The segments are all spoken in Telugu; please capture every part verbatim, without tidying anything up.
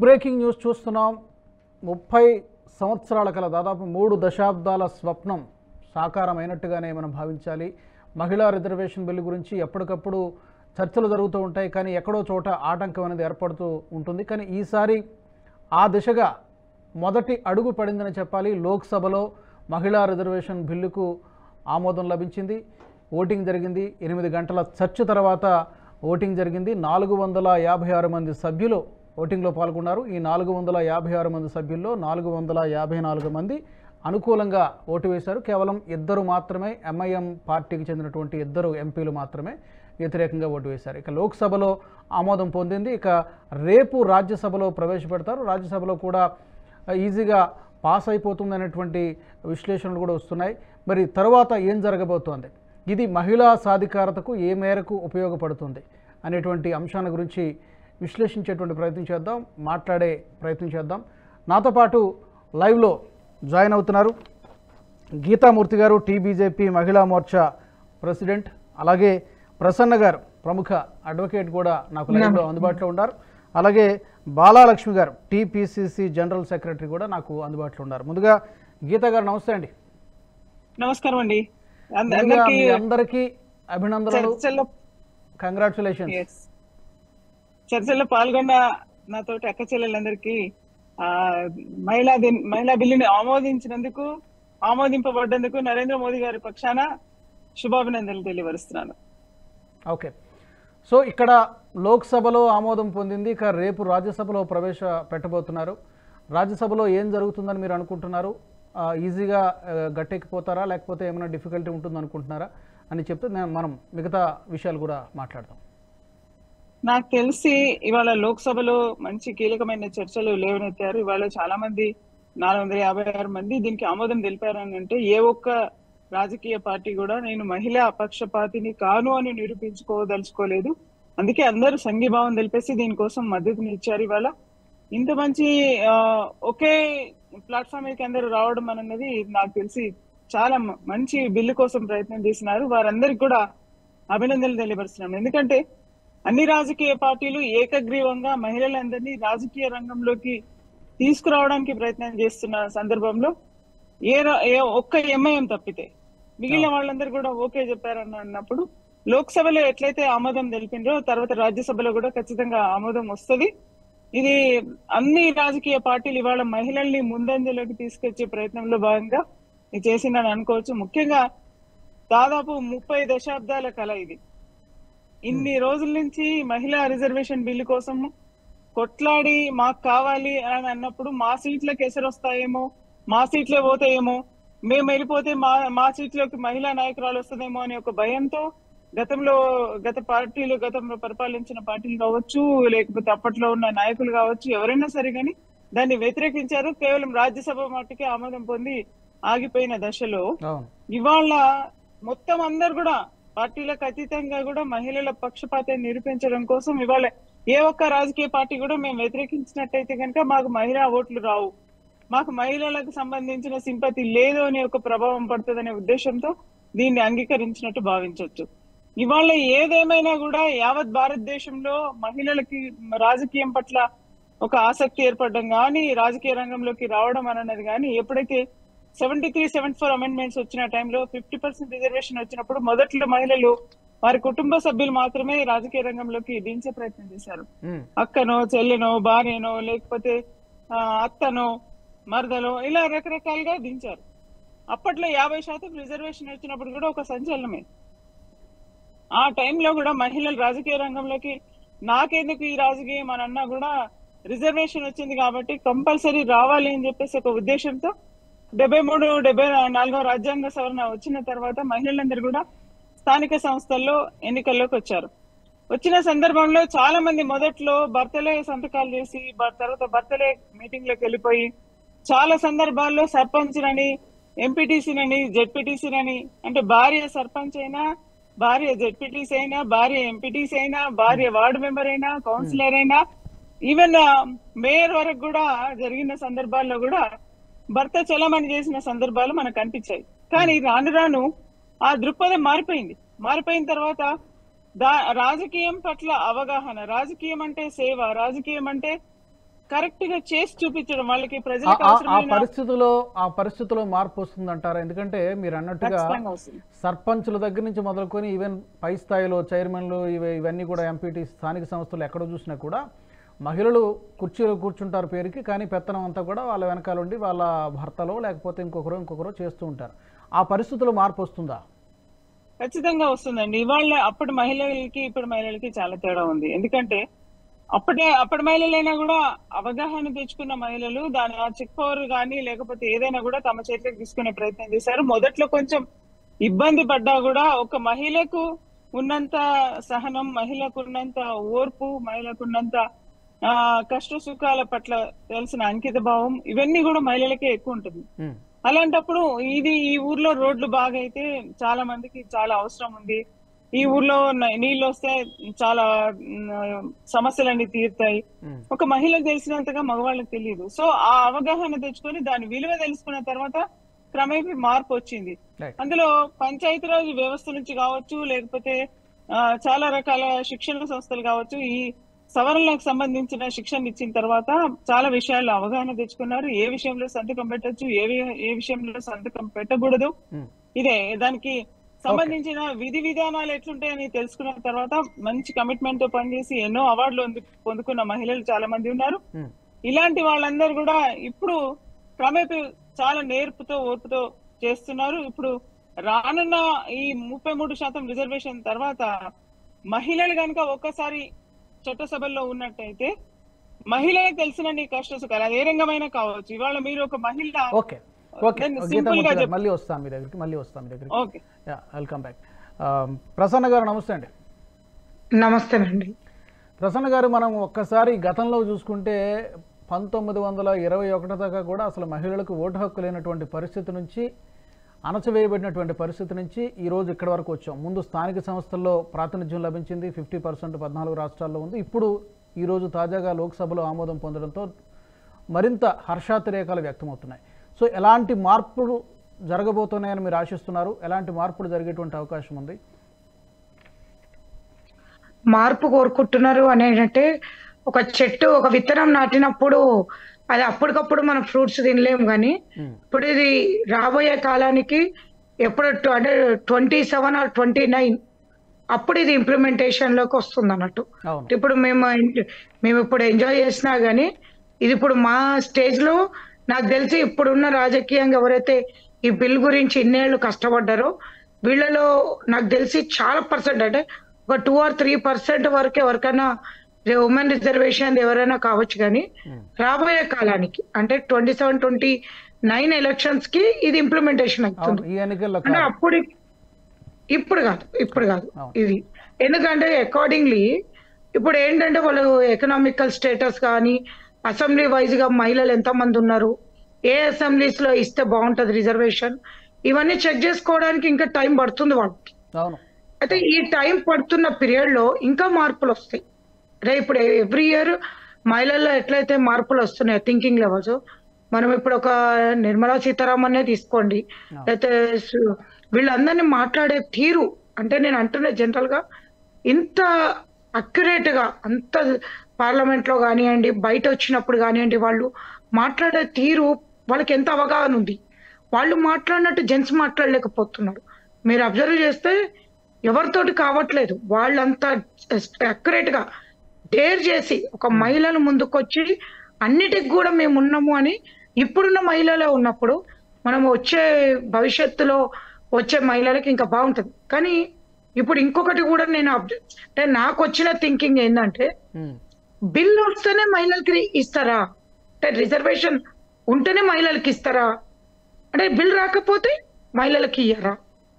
బ్రేకింగ్ న్యూస్ చూస్తున్నాం. ముప్పై సంవత్సరాల కల దాదాపు మూడు దశాబ్దాల స్వప్నం సాకారమైనట్టుగానే మనం భావించాలి. మహిళా రిజర్వేషన్ బిల్లు గురించి ఎప్పటికప్పుడు చర్చలు జరుగుతూ ఉంటాయి, కానీ ఎక్కడో చోట ఆటంకం అనేది ఏర్పడుతూ ఉంటుంది. కానీ ఈసారి ఆ దిశగా మొదటి అడుగు పడిందని చెప్పాలి. లోక్సభలో మహిళా రిజర్వేషన్ బిల్లుకు ఆమోదం లభించింది. ఓటింగ్ జరిగింది. ఎనిమిది గంటల చర్చ తర్వాత ఓటింగ్ జరిగింది. నాలుగు వందల యాభై ఆరు మంది సభ్యులు ఓటింగ్లో పాల్గొన్నారు. ఈ నాలుగు వందల యాభై ఆరు మంది సభ్యుల్లో నాలుగు వందల యాభై నాలుగు మంది అనుకూలంగా ఓటు వేశారు. కేవలం ఇద్దరు మాత్రమే, ఎంఐఎం పార్టీకి చెందినటువంటి ఇద్దరు ఎంపీలు మాత్రమే వ్యతిరేకంగా ఓటు వేశారు. ఇక లోక్సభలో ఆమోదం పొందింది. ఇక రేపు రాజ్యసభలో ప్రవేశపెడతారు. రాజ్యసభలో కూడా ఈజీగా పాస్ అయిపోతుంది అనేటువంటి విశ్లేషణలు కూడా వస్తున్నాయి. మరి తర్వాత ఏం జరగబోతోంది, ఇది మహిళా సాధికారతకు ఏ మేరకు ఉపయోగపడుతుంది అనేటువంటి అంశాల గురించి విశ్లేషించేటువంటి ప్రయత్నం చేద్దాం, మాట్లాడే ప్రయత్నం చేద్దాం. నాతో పాటు లైవ్లో జాయిన్ అవుతున్నారు గీతామూర్తి గారు, టీబీజేపీ మహిళా మోర్చా ప్రెసిడెంట్. అలాగే ప్రసన్న గారు, ప్రముఖ అడ్వకేట్, కూడా నాకు లైవ్లో అందుబాటులో ఉన్నారు. అలాగే బాలాలక్ష్మి గారు, టీపీసీసీ జనరల్ సెక్రటరీ, కూడా నాకు అందుబాటులో ఉన్నారు. ముందుగా గీతా గారు నమస్తే అండి. నమస్కారం అండి. అందరికీ అభినందనలు, కంగ్రాచులేషన్స్. చర్చల్లో పాల్గొన్న నాతోటి అక్క చెల్లెలందరికీ ఆ మహిళా దిన్ మహిళా బిల్లుని ఆమోదించినందుకు, ఆమోదింపబడ్డందుకు నరేంద్ర మోదీ గారి పక్షాన శుభాభినందనలు తెలియపరుస్తున్నాను. ఓకే, సో ఇక్కడ లోక్సభలో ఆమోదం పొందింది, ఇక రేపు రాజ్యసభలో ప్రవేశ పెట్టబోతున్నారు. రాజ్యసభలో ఏం జరుగుతుందని మీరు అనుకుంటున్నారు? ఈజీగా గట్టెక్కిపోతారా, లేకపోతే ఏమైనా డిఫికల్టీ ఉంటుంది అనుకుంటున్నారా అని చెప్తే మనం మిగతా విషయాలు కూడా మాట్లాడదాం. నాకు తెలిసి ఇవాళ లోక్సభలో మంచి కీలకమైన చర్చలు లేవనెత్తారు. ఇవాళ చాలా మంది, నాలుగు వందల యాభై ఆరు మంది దీనికి ఆమోదం తెలిపారని అంటే ఏ ఒక్క రాజకీయ పార్టీ కూడా నేను మహిళా పక్షపాతిని కాను అని నిరూపించుకోదలుచుకోలేదు. అందుకే అందరూ సంఘీభావం తెలిపేసి దీనికోసం మద్దతుని ఇచ్చారు. ఇవాళ ఇంత మంచి ఒకే ప్లాట్ఫామ్ మీదకి అందరూ రావడం అన్నది నాకు తెలిసి చాలా మంచి బిల్లు కోసం ప్రయత్నం చేసినారు. వారందరికి కూడా అభినందనలు తెలియపరుస్తున్నాను. ఎందుకంటే అన్ని రాజకీయ పార్టీలు ఏకగ్రీవంగా మహిళలందరినీ రాజకీయ రంగంలోకి తీసుకురావడానికి ప్రయత్నం చేస్తున్న సందర్భంలో ఏ ఒక్క ఎంఐఎం తప్పితే మిగిలిన వాళ్ళందరూ కూడా ఓకే చెప్పారని అన్నప్పుడు లోక్సభలో ఎట్లయితే ఆమోదం తెలిపిండ్రో తర్వాత రాజ్యసభలో కూడా ఖచ్చితంగా ఆమోదం వస్తుంది. ఇది అన్ని రాజకీయ పార్టీలు ఇవాళ మహిళల్ని ముందంజలోకి తీసుకొచ్చే ప్రయత్నంలో భాగంగా ఇది చేసిందని అనుకోవచ్చు. ముఖ్యంగా దాదాపు ముప్పై దశాబ్దాల కళ ఇది. ఇన్ని రోజుల నుంచి మహిళా రిజర్వేషన్ బిల్లు కోసం కొట్లాడి మాకు కావాలి అని అన్నప్పుడు మా సీట్లకు ఎసరు వస్తాయేమో, మా సీట్లే పోతాయేమో, మేము వెళ్ళిపోతే మా మా సీట్లోకి మహిళా నాయకురాలు వస్తుందేమో అనే ఒక భయంతో గతంలో గత పార్టీలు గతంలో పరిపాలించిన పార్టీలు కావచ్చు, లేకపోతే అప్పట్లో ఉన్న నాయకులు కావచ్చు, ఎవరైనా సరే కానీ దాన్ని వ్యతిరేకించారు. కేవలం రాజ్యసభ మట్టుకే ఆమోదం పొంది ఆగిపోయిన దశలో ఇవాళ మొత్తం అందరు కూడా పార్టీలకు అతీతంగా కూడా మహిళల పక్షపాతాన్ని నిరూపించడం కోసం ఇవాళ ఏ ఒక్క రాజకీయ పార్టీ కూడా మేము వ్యతిరేకించినట్టయితే కనుక మాకు మహిళా ఓట్లు రావు, మాకు మహిళలకు సంబంధించిన సింపతి లేదు అనే ఒక ప్రభావం పడుతుందనే ఉద్దేశంతో దీన్ని అంగీకరించినట్టు భావించవచ్చు. ఇవాళ ఏదేమైనా కూడా యావత్ భారతదేశంలో మహిళలకి రాజకీయం పట్ల ఒక ఆసక్తి ఏర్పడడం కానీ, రాజకీయ రంగంలోకి రావడం అన్నది కానీ, ఎప్పుడైతే seventy three seventy four amendments వచ్చిన టైంలో ఫిఫ్టీ పర్సెంట్ రిజర్వేషన్ వచ్చినప్పుడు మొదట్లో మహిళలు వారి కుటుంబ సభ్యులు మాత్రమే రాజకీయ రంగంలోకి దించే ప్రయత్నం చేశారు. అక్కనో, చెల్లెనో, భార్యనో, లేకపోతే అత్తనో, మరదలో, ఇలా రకరకాలుగా దించారు. అప్పట్లో యాభై శాతం రిజర్వేషన్ వచ్చినప్పుడు కూడా ఒక సంచలనమే. ఆ టైంలో కూడా మహిళలు రాజకీయ రంగంలోకి నాకెందుకు ఈ రాజకీయం అని అన్నా కూడా రిజర్వేషన్ వచ్చింది కాబట్టి కంపల్సరీ రావాలి అని చెప్పేసి ఒక ఉద్దేశంతో డెబ్బై మూడు డెబ్బై నాలుగో రాజ్యాంగ సవరణ వచ్చిన తర్వాత మహిళలందరూ కూడా స్థానిక సంస్థల్లో ఎన్నికల్లోకి వచ్చారు. వచ్చిన సందర్భంలో చాలా మంది మొదట్లో భర్తలే సంతకాలు చేసి తర్వాత భర్తలే మీటింగ్ లోకి వెళ్ళిపోయి చాలా సందర్భాల్లో సర్పంచ్నని, ఎంపీటీసీనని, జెడ్పీటీసీనని, అంటే భార్య సర్పంచ్ అయినా, భార్య జెడ్పీటీసీ అయినా, భార్య ఎంపీటీసీ అయినా, భార్య వార్డు మెంబర్ అయినా, కౌన్సిలర్ అయినా, ఈవెన్ మేయర్ వరకు కూడా జరిగిన సందర్భాల్లో కూడా భర్త చలమని చేసిన సందర్భాలు మనకు కనిపించాయి. కానీ రాను రాను ఆ దృక్పథం మారిపోయింది. మారిపోయిన తర్వాత దా రాజకీయం పట్ల అవగాహన, రాజకీయం అంటే సేవ, రాజకీయం అంటే కరెక్ట్ గా చేసి చూపించడం వాళ్ళకి ఆ- ప్రజలకు ఆ- ఆ అవసరమైన పరిస్థితిలో ఆ పరిస్థితిలో మార్పు వస్తుందంటారా? ఎందుకంటే మీరు అన్నట్టుగా ఖచ్చితంగా వస్తుంది. సర్పంచుల దగ్గర నుంచి మొదలుకొని ఈవెన్ పై స్థాయిలో చైర్మన్లు ఇవి ఇవన్నీ కూడా ఎంపీటీ స్థానిక సంస్థలు ఎక్కడ చూసినా కూడా మహిళలు కుర్చీలో కూర్చుంటారు పేరుకి, కానీ పెత్తనం అంతా కూడా వాళ్ళ వెనకాల ఉండి వాళ్ళ భర్తలో లేకపోతే ఇంకొకరు ఇంకొకరు చేస్తూ ఉంటారు. ఆ పరిస్థితిలో మార్పు వస్తుందా? ఖచ్చితంగా వస్తుందండి. ఇవాళ అప్పటి మహిళలకి ఇప్పటి మహిళలకి చాలా తేడా ఉంది. ఎందుకంటే అప్పటి అప్పటి మహిళలైనా కూడా అవగాహన తెచ్చుకున్న మహిళలు దాని ఆ చెక్ పవర్ కానీ లేకపోతే ఏదైనా కూడా తమ చేతిలోకి తీసుకునే ప్రయత్నం చేశారు. మొదట్లో కొంచెం ఇబ్బంది పడ్డా కూడా ఒక మహిళకు ఉన్నంత సహనం, మహిళకు ఉన్నంత ఓర్పు, మహిళకు ఉన్నంత ఆ కష్ట సుఖాల పట్ల తెలిసిన అంకిత భావం ఇవన్నీ కూడా మహిళలకే ఎక్కువ ఉంటుంది. ఉమ్, అలాంటప్పుడు ఇది ఈ ఊర్లో రోడ్లు బాగా అయితే చాలా మందికి చాలా అవసరం ఉంది, ఈ ఊర్లో న- నీళ్ళు వస్తే చాలా మ్, సమస్యలన్నీ తీరుతాయి, ఉమ్, ఒక మహిళకు తెలిసినంతగా మగవాళ్ళకి తెలియదు. సో ఆ అవగాహన తెచ్చుకొని దాని విలువ తెలుసుకున్న తర్వాత క్రమేపీ మార్పు వచ్చింది. రైట్. అందులో పంచాయతీరాజ్ వ్యవస్థ నుంచి కావచ్చు, లేకపోతే ఆ, చాలా రకాల శిక్షణ సంస్థలు కావచ్చు, ఈ సవరణలకు సంబంధించిన శిక్షణ ఇచ్చిన తర్వాత చాలా విషయాల్లో అవగాహన తెచ్చుకున్నారు. ఏ విషయంలో సంతకం పెట్టొచ్చు, ఏ వి- ఏ విషయంలో సంతకం పెట్టకూడదు, ఉమ్, ఇదే దానికి సంబంధించిన విధి విధానాలు ఎట్లుంటాయని తెలుసుకున్న తర్వాత మంచి కమిట్మెంట్ తో పనిచేసి ఎన్నో అవార్డులు పొందు- పొందుకున్న మహిళలు చాలా మంది ఉన్నారు. ఉమ్, ఇలాంటి వాళ్ళందరూ కూడా ఇప్పుడు క్రమేపీ చాలా నేర్పుతో ఓర్పుతో చేస్తున్నారు. ఇప్పుడు రానున్న ఈ ముప్పై మూడు శాతం రిజర్వేషన్ తర్వాత మహిళలు కనుక ఒక్కసారి చట్టసభల్లో ఉన్నట్టయితే మహిళలకు తెలిసిన నీ కష్ట సుఖాలు అది ఏ రంగమైనా కావచ్చు. ఇవాళ మీరు ఒక మహిళ ఓకే ఓకే దాన్ని గీతా సింపుల్ గా మూర్తి గారు, చెప్ప- మళ్ళీ వస్తాను మీ దగ్గరికి మళ్ళీ వస్తాను మీ దగ్గరికి okay yeah welcome back. Prasanna గారు నమస్తే అండి. నమస్తేనండి. ప్రసన్న గారు, మనం ఒక్కసారి గతంలో చూసుకుంటే పంతొమ్మిది వందల ఇరవై ఒకటి దాకా కూడా అసలు మహిళలకు ఓటు హక్కు లేనటువంటి పరిస్థితి నుంచి, అణచివేయబడినటువంటి పరిస్థితి నుంచి ఈరోజు ఇక్కడి వరకు వచ్చాం. ముందు స్థానిక సంస్థల్లో ప్రాతినిధ్యం లభించింది, ఫిఫ్టీ పర్సెంట్ పద్నాలుగు రాష్ట్రాల్లో ఉంది. ఇప్పుడు ఈరోజు తాజాగా లోక్సభలో ఆమోదం పొందడంతో మరింత హర్షాతిరేకాలు వ్యక్తమవుతున్నాయి. సో ఎలాంటి మార్పులు జరగబోతున్నాయని మీరు ఆశిస్తున్నారు? ఎలాంటి మార్పులు జరిగేటువంటి అవకాశం ఉంది? మార్పు కోరుకుంటున్నారు అనేటంటే, ఒక చెట్టు ఒక విత్తనం నాటినప్పుడు అది అప్పటికప్పుడు మనం ఫ్రూట్స్ తినలేము, కానీ ఉమ్, ఇప్పుడు ఇది రాబోయే కాలానికి ఎప్పుడు ట- అంటే twenty seven or twenty nine అప్పుడు ఇది ఇంప్లిమెంటేషన్ లోకి వస్తుంది అన్నట్టు. అవును. ఇప్పుడు మేము ఎంజ- మేము ఇప్పుడు ఎంజాయ్ చేసినా గానీ ఇది ఇప్పుడు మా స్టేజ్ లో నాకు తెలిసి ఇప్పుడున్న రాజకీయంగా ఎవరైతే ఈ బిల్ గురించి ఇన్నేళ్లు కష్టపడ్డారో వీళ్ళలో నాకు తెలిసి చాలా పర్సెంట్, అంటే ఒక టూ ఆర్ త్రీ పర్సెంట్ వరకు ఎవరికైనా ఉమెన్ రిజర్వేషన్ ఎవరైనా కావచ్చు, కానీ ఉమ్, రాబోయే కాలానికి అంటే twenty seven twenty nine elections కి ఇది ఇంప్లిమెంటేషన్ అవును. అవుతుంది. ఈ ఎన్నికల్లో అంటే కాదు. అప్పుడు ఇప్పుడు కాదు ఇప్పుడు కాదు అవును. ఇది, ఎందుకంటే అకార్డింగ్లీ ఇప్పుడు ఏంటంటే వాళ్ళు ఎకనామికల్ స్టేటస్ కానీ అసెంబ్లీ వైజ్ గా మహిళలు ఎంత మంది ఉన్నారు, ఏ అసెంబ్లీస్ లో ఇస్తే బాగుంటది రిజర్వేషన్, ఇవన్నీ చెక్ చేసుకోవడానికి ఇంకా టైం పడుతుంది వాళ్ళకి. అవును. అయితే ఈ టైం పడుతున్న పీరియడ్ లో ఇంకా మార్పులు వస్తాయి. అంటే ఇప్పుడు ఎవ్రీ ఇయర్ మహిళల్లో ఎట్లయితే మార్పులు వస్తున్నాయి థింకింగ్ లెవెల్స్, మనం ఇప్పుడు ఒక నిర్మలా సీతారామన్నే తీసుకోండి, లేకపోతే సు- వీళ్ళందరినీ మాట్లాడే తీరు, అంటే నేను అంటున్నా జనరల్ గా ఇంత అక్యురేట్ గా అంత పార్లమెంట్ లో కానివ్వండి, బయట వచ్చినప్పుడు కానివ్వండి, వాళ్ళు మాట్లాడే తీరు వాళ్ళకి ఎంత అవగాహన ఉంది. వాళ్ళు మాట్లాడినట్టు జెంట్స్ మాట్లాడలేకపోతున్నారు. మీరు అబ్జర్వ్ చేస్తే ఎవరితోటి కావట్లేదు, వాళ్ళంతా అక్యురేట్ గా డేర్ చేసి ఒక మహిళలు ముందుకొచ్చి అన్నిటికి కూడా మేము ఉన్నాము అని ఇప్పుడున్న మహిళలే ఉన్నప్పుడు మనం వచ్చే భవిష్యత్తులో వచ్చే మహిళలకి ఇంకా బాగుంటుంది. కానీ ఇప్పుడు ఇంకొకటి కూడా నేను అబ్జ- అంటే నాకు వచ్చిన థింకింగ్ ఏంటంటే, ఉమ్, బిల్ వస్తేనే మహిళలకి ఇస్తారా, అంటే రిజర్వేషన్ ఉంటేనే మహిళలకి ఇస్తారా, అంటే బిల్ రాకపోతే మహిళలకి ఇయ్యరా?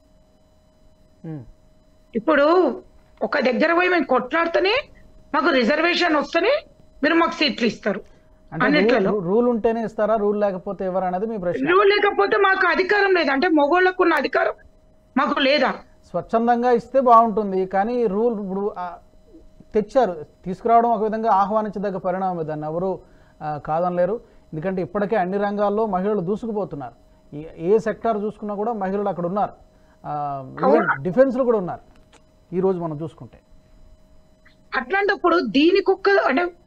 ఉమ్. ఇప్పుడు ఒక దగ్గర పోయి మేము కొట్లాడితేనే మాకు రిజర్వేషన్ వస్తేనే మీరు మాకు సీట్లు ఇస్తారు అంటే అన్నిట్లలో. రూ- రూల్ ఉంటేనే ఇస్తారా, రూల్ లేకపోతే ఎవరు అనేది మీ ప్రశ్న? రూల్ లేకపోతే మాకు అధికారం లేదు, అంటే మగోళ్ళకు ఉన్న అధికారం మాకు లేదా? స్వచ్ఛందంగా ఇస్తే బాగుంటుంది, కానీ రూల్ ఇప్పుడు ఆ, తెచ్చారు, తీసుకురావడం ఒక విధంగా ఆహ్వానించదగ్గ పరిణామం, దాన్ని ఎవరు ఆ, కాదనలేరు. ఎందుకంటే ఇప్పటికే అన్ని రంగాల్లో మహిళలు దూసుకుపోతున్నారు. ఈ- ఏ సెక్టార్ చూసుకున్నా కూడా మహిళలు అక్కడ ఉన్నారు. డిఫెన్స్లో కూడా ఉన్నారు ఈరోజు మనం చూసుకుంటే. అట్లాంటప్పుడు దీనికొక్క అంటే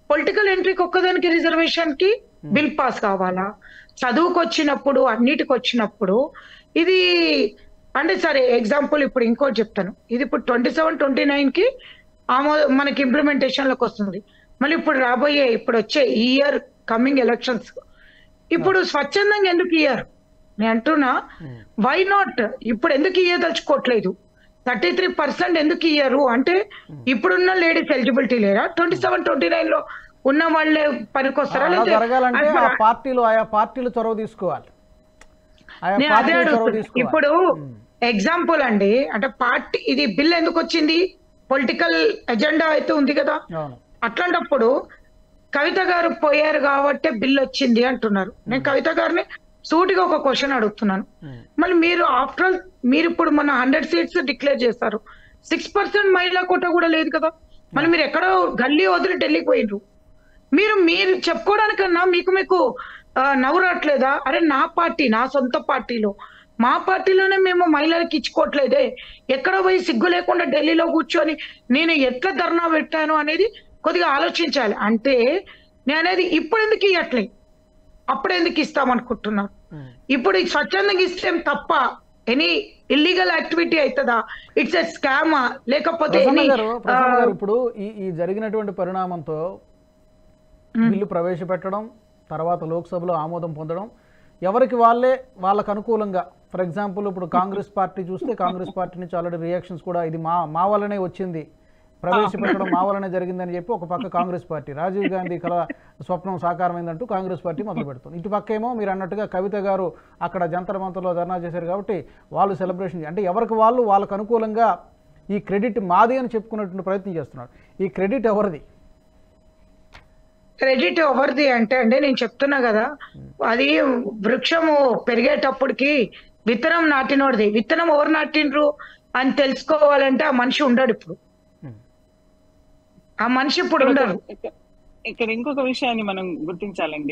పొలిటికల్ ఎంట్రీకి ఒక్కదానికి రిజర్వేషన్ కి బిల్ పాస్ కావాలా? చదువుకు వచ్చినప్పుడు అన్నిటికి వచ్చినప్పుడు ఇది అంటే సరే ఎగ్జాంపుల్ ఇప్పుడు ఇంకోటి చెప్తాను. ఇది ఇప్పుడు ట్వంటీ సెవెన్ ట్వంటీ నైన్ కి ఆమో మనకి ఇంప్లిమెంటేషన్ లోకి వస్తుంది. మళ్ళీ ఇప్పుడు రాబోయే ఇప్పుడు వచ్చే ఈ ఇయర్ కమింగ్ ఎలక్షన్స్ ఇప్పుడు స్వచ్ఛందంగా ఎందుకు ఇయ్యారు నేను అంటున్నా. వై నాట్ ఇప్పుడు ఎందుకు ఇయ్యదలుచుకోవట్లేదు? థర్టీ త్రీ పర్సెంట్ ఎందుకు ఇయ్యరు అంటే ఇప్పుడున్న లేడీస్ ఎలిజిబిలిటీ లేదా? ట్వంటీ సెవెన్ ట్వంటీ నైన్ లో ఉన్న వాళ్ళే పనికొస్తారా? అలా జరగాలంటే ఆ పార్టీలు ఆయా పార్టీలు చొరవ తీసుకోవాలి. ఆయా నేను అదే పార్టీలు చొరవ అడుగుతున్నా. తీసుకోవాలి. ఇప్పుడు ఎగ్జాంపుల్ అండి అంటే పార్టీ ఇది బిల్ ఎందుకు వచ్చింది? పొలిటికల్ ఎజెండా అయితే ఉంది కదా. అవును. అట్లాంటప్పుడు కవిత గారు పోయారు కాబట్టి బిల్ వచ్చింది అంటున్నారు. నేను కవిత గారిని సూటిగా ఒక క్వశ్చన్ అడుగుతున్నాను. మళ్ళీ మీరు ఆఫ్టర్ ఆల్ మీరు ఇప్పుడు మన హండ్రెడ్ సీట్స్ డిక్లేర్ చేస్తారు, సిక్స్ పర్సెంట్ మహిళా కోట కూడా లేదు కదా. మళ్ళీ మీరు ఎక్కడో గల్లీ వదిలి ఢిల్లీకి పోయినరు. మీరు మీరు చెప్పుకోవడానికన్నా మీకు మీకు ఆ, నవ్వు రావట్లేదా? అరే నా పార్టీ నా సొంత పార్టీలో మా పార్టీలోనే మేము మహిళలకు ఇచ్చుకోవట్లేదే, ఎక్కడ పోయి సిగ్గు లేకుండా ఢిల్లీలో కూర్చొని నేను ఎట్లా ధర్నా పెట్టాను అనేది కొద్దిగా ఆలోచించాలి. అంటే నేను అనేది ఇప్పుడు ఎందుకు ఇవ్వట్లే, అప్పుడు ఎందుకు ఇస్తామనుకుంటున్నాను? ఇప్పుడు ఈ స్వచ్ఛందంగా ఇస్తే తప్ప ఎనీ ఇల్లీగల్ యాక్టివిటీ అవుతుందా? ఇట్స్ ఎ స్కామా లేకపోతే ప్రసన్న any, గారు, ప్రసన్న గారు, ఇప్పుడు ఈ ఈ జరిగినటువంటి పరిణామంతో బిల్లు ప్రవేశపెట్టడం, తర్వాత లోక్సభలో ఆమోదం పొందడం, ఎవరికి వాళ్ళే వాళ్ళకు అనుకూలంగా, ఫర్ ఎగ్జాంపుల్ ఇప్పుడు కాంగ్రెస్ పార్టీ చూస్తే కాంగ్రెస్ పార్టీ నుంచి ఆల్రెడీ రియాక్షన్స్ కూడా ఇది మా మా వల్లనే వచ్చింది, ప్రవేశపెట్టడం మా వల్లనే జరిగిందని చెప్పి ఒక పక్క కాంగ్రెస్ పార్టీ రాజీవ్ గాంధీ కల స్వప్నం సాకారమైందంటూ కాంగ్రెస్ పార్టీ మొదలు పెడుతుంది. ఇటు పక్క ఏమో మీరు అన్నట్టుగా కవిత గారు అక్కడ జంతర్ మంతర్లో ధర్నా చేశారు కాబట్టి వాళ్ళు సెలబ్రేషన్, అంటే ఎవరికి వాళ్ళు వాళ్ళకు అనుకూలంగా ఈ క్రెడిట్ మాది అని చెప్పుకునేటువంటి ప్రయత్నం చేస్తున్నారు. ఈ క్రెడిట్ ఎవరిది? క్రెడిట్ ఎవరిది అంటే అండి నేను చెప్తున్నా కదా, అది వృక్షము పెరిగేటప్పటికి విత్తనం నాటినోడిది. విత్తనం ఎవరు నాటిండ్రు అని తెలుసుకోవాలంటే ఆ మనిషి ఉండడు. ఇప్పుడు ఆ మనిషి ఇప్పుడు ఉండరు. ఇక్కడ- ఇక్కడ ఇంకొక విషయాన్ని మనం గుర్తించాలండి.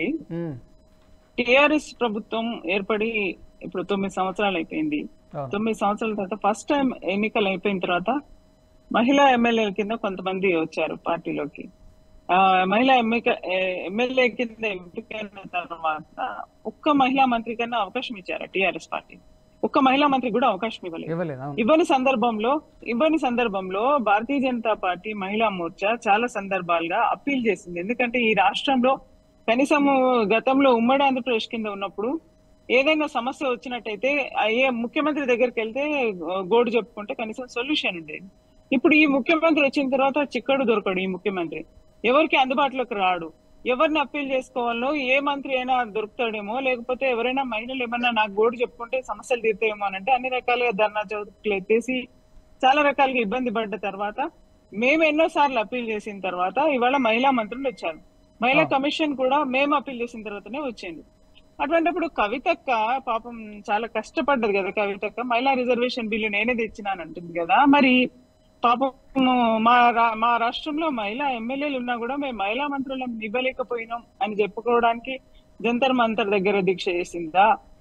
టిఆర్ఎస్ ప్రభుత్వం ఏర్పడి ఇప్పుడు తొమ్మిది సంవత్సరాలు అయిపోయింది. అవును. తొమ్మిది సంవత్సరాల తర్వాత ఫస్ట్ టైం ఎన్నికలు అయిపోయిన తర్వాత మహిళా ఎమ్మెల్యేల కింద కొంతమంది వచ్చారు పార్టీలోకి. ఆ మహిళా ఎమ్మిక ఎమ్మెల్యే కింద ఎంపికైన తర్వాత ఒక్క మహిళా మంత్రి కన్నా అవకాశం ఇచ్చారు టిఆర్ఎస్ పార్టీ. ఒక్క మహిళా మంత్రి కూడా అవకాశం ఇవ్వలేదు. ఇవ్వలేదు. అవును. ఇవ్వని సందర్భంలో ఇవ్వని సందర్భంలో భారతీయ జనతా పార్టీ మహిళా మోర్చా చాలా సందర్భాలుగా అప్పీల్ చేసింది. ఎందుకంటే ఈ రాష్ట్రంలో కనీసం గతంలో ఉమ్మడి ఆంధ్రప్రదేశ్ కింద ఉన్నప్పుడు ఏదైనా సమస్య వచ్చినట్టయితే ఏ ముఖ్యమంత్రి దగ్గరికి వెళ్తే గోడు చెప్పుకుంటే కనీసం సొల్యూషన్ ఉండేది. ఇప్పుడు ఈ ముఖ్యమంత్రి వచ్చిన తర్వాత చిక్కడు దొరకడు. ఈ ముఖ్యమంత్రి ఎవరికి అందుబాటులోకి రాడు. ఎవరిని అప్పీల్ చేసుకోవాలో ఏ మంత్రి అయినా దొరుకుతాడేమో, లేకపోతే ఎవరైనా మహిళలు ఏమన్నా నాకు గోడు చెప్పుకుంటే సమస్యలు తీరుతాయేమో అని అంటే అన్ని రకాలుగా ధర్నా చౌకట్లు ఎత్తేసి చాలా రకాలుగా ఇబ్బంది పడ్డ తర్వాత మేము ఎన్నో సార్లు అప్పీల్ చేసిన తర్వాత ఇవాళ మహిళా మంత్రులు వచ్చారు. మహిళా కమిషన్ కూడా మేము అప్పీల్ చేసిన తర్వాతనే వచ్చింది. అటువంటిప్పుడు కవితక్క పాపం చాలా కష్టపడ్డది కదా. కవితక్క మహిళా రిజర్వేషన్ బిల్లు నేనే తెచ్చినానంటుంది కదా. మరి పాపం మా మా రాష్ట్రంలో మహిళా ఎమ్మెల్యేలు ఉన్నా కూడా మేము మహిళా మంత్రులను ఇవ్వలేకపోయినాం అని చెప్పుకోవడానికి జంతర్ మంతర్ దగ్గర దీక్ష చేసిందా?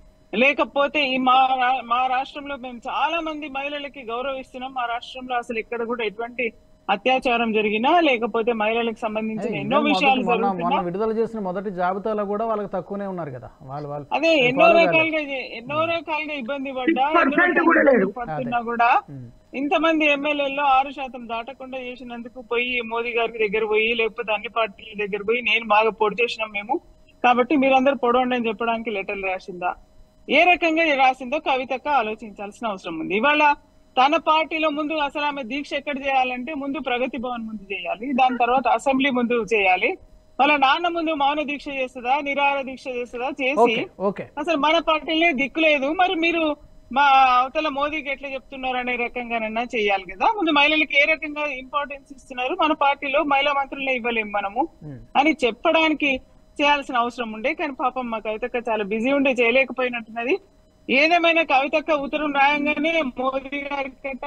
లేకపోతే ఈ మా మా రాష్ట్రంలో మేము చాలా మంది మహిళలకి గౌరవిస్తున్నాం, మా రాష్ట్రంలో అసలు ఎక్కడ కూడా ఎటువంటి అత్యాచారం జరిగినా లేకపోతే మహిళలకు సంబంధించిన ఎన్నో విషయాలు మొన్న విడుదల చేసిన మొదటి జాబితాలో కూడా వాళ్ళకి తక్కువనే ఉన్నారు కదా వాళ్ళు వాళ్ళు అదే ఎన్నో రకాలుగా ఎన్నో రకాలుగా ఇబ్బంది పడ్డా పడుతున్నా కూడా ఇంతమంది ఎమ్మెల్యేల్లో ఆరు శాతం దాటకుండా చేసినందుకు పోయి మోదీ గారి దగ్గర పోయి లేకపోతే అన్ని పార్టీల దగ్గర పోయి నేను బాగా పొడి చేసినాం మేము కాబట్టి మీరందరూ పొడవండి అని చెప్పడానికి లెటర్లు రాసిందా? ఏ రకంగా రాసిందో కవితక్క ఆలోచించాల్సిన అవసరం ఉంది. ఇవాళ తన పార్టీలో ముందు అసలు ఆమె దీక్ష ఎక్కడ చేయాలంటే ముందు ప్రగతి భవన్ ముందు చేయాలి, దాని తర్వాత అసెంబ్లీ ముందు చేయాలి. వాళ్ళ నాన్న ముందు మౌన దీక్ష చేస్తుందా, నిరాహార దీక్ష చేస్తుందా చేసి అసలు మన పార్టీలే దిక్కు లేదు, మరి మీరు మా అవతల మోదీకి ఎట్లా చెప్తున్నారు అనే రకంగానన్నా చేయాలి కదా. ముందు మహిళలకు ఏ రకంగా ఇంపార్టెన్స్ ఇస్తున్నారు, మన పార్టీలో మహిళా మంత్రులనే ఇవ్వలేము మనము అని చెప్పడానికి చేయాల్సిన అవసరం ఉండే. కానీ పాపం మా కవితక్క చాలా బిజీ ఉండే చేయలేకపోయినట్టున్నది. ఏదేమైనా కవితక్క ఉత్తరం రాయంగానే మోదీ గారికట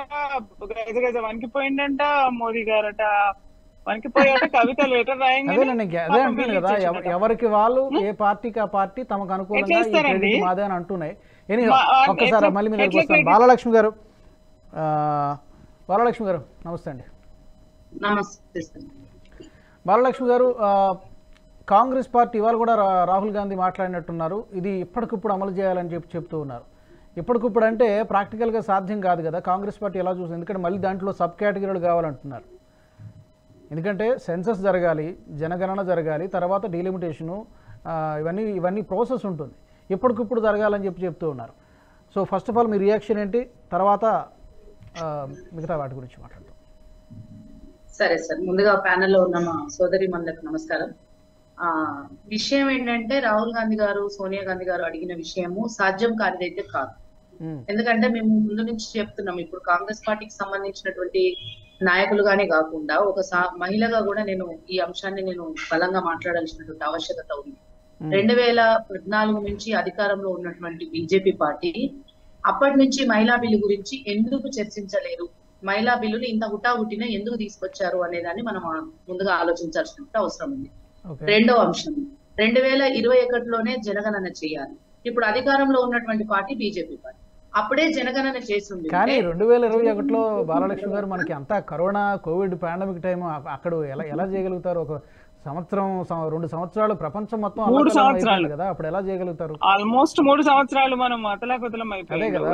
గజ గజ వణికిపోయిందంట, మోదీ గారట వణికిపోయాట. కవిత లెటర్ రాయంగానే కదా ఎవరికి వాళ్ళు ఏ పార్టీకి ఆ పార్టీ తమకు అనుకూలంగా మాదే అని అంటున్నాయి. ఒక్కసారి మళ్ళీ మీరు వస్తాను. బాలలక్ష్మి గారు, బాలలక్ష్మి గారు నమస్తే అండి. నమస్తే. బాలలక్ష్మి గారు, కాంగ్రెస్ పార్టీ ఇవాళ కూడా రాహుల్ గాంధీ మాట్లాడినట్టున్నారు, ఇది ఇప్పటికిప్పుడు అమలు చేయాలని చెప్పి చెప్తూ ఉన్నారు. ఇప్పటికిప్పుడు అంటే ప్రాక్టికల్గా సాధ్యం కాదు కదా, కాంగ్రెస్ పార్టీ ఎలా చూస్తుంది? ఎందుకంటే మళ్ళీ దాంట్లో సబ్ కేటగిరీలు కావాలంటున్నారు. ఎందుకంటే సెన్సస్ జరగాలి, జనగణన జరగాలి, తర్వాత డీలిమిటేషను, ఇవన్నీ ఇవన్నీ ప్రాసెస్ ఉంటుంది. ఇప్పటికిప్పుడు జరగాలని చెప్పి చెప్తూ ఉన్నారు. సో ఫస్ట్ ఆఫ్ ఆల్ మీ రియాక్షన్ ఏంటి, తర్వాత మిగతా వాటి గురించి మాట్లాడతాం. సరే సార్, ముందుగా ప్యానెల్లో ఉన్న మా సోదరి మందరికి నమస్కారం. ఆ విషయం ఏంటంటే రాహుల్ గాంధీ గారు, సోనియా గాంధీ గారు అడిగిన విషయము సాధ్యం కానిదైతే కాదు. ఎందుకంటే మేము ముందు నుంచి చెప్తున్నాం, ఇప్పుడు కాంగ్రెస్ పార్టీకి సంబంధించినటువంటి నాయకులుగానే కాకుండా ఒక మహిళగా కూడా నేను ఈ అంశాన్ని నేను బలంగా మాట్లాడాల్సినటువంటి ఆవశ్యకత ఉంది. రెండు వేల పద్నాలుగు నుంచి అధికారంలో ఉన్నటువంటి బీజేపీ పార్టీ అప్పటి నుంచి మహిళా బిల్లు గురించి ఎందుకు చర్చించలేరు, మహిళా బిల్లుని ఇంత హుటాహుటిన ఎందుకు తీసుకొచ్చారు అనే దాన్ని మనం ముందుగా ఆలోచించాల్సిన అవసరం ఉంది. రెండో అంశం, రెండు వేల ఇరవై ఒకటిలోనే జనగణన చేయాలి. ఇప్పుడు అధికారంలో ఉన్నటువంటి పార్టీ బీజేపీ పార్టీ, అప్పుడే జనగణన చేసింది. కానీ రెండు వేల ఇరవై ఒకటిలో బాలలక్ష్మి గారు మనకి అంతా కరోనా కోవిడ్ పాండమిక్ టైం, అక్కడ ఎలా ఎలా చేయగలుగుతారు? ఒక సంవత్సరం రెండు సంవత్సరాలు ప్రపంచం మొత్తం మూడు సంవత్సరాలు కదా, అప్పుడు ఎలా చేయగలుగుతారు? ఆల్మోస్ట్ మూడు సంవత్సరాలు మనం అతలాకుతలం అయిపోయింది కదా.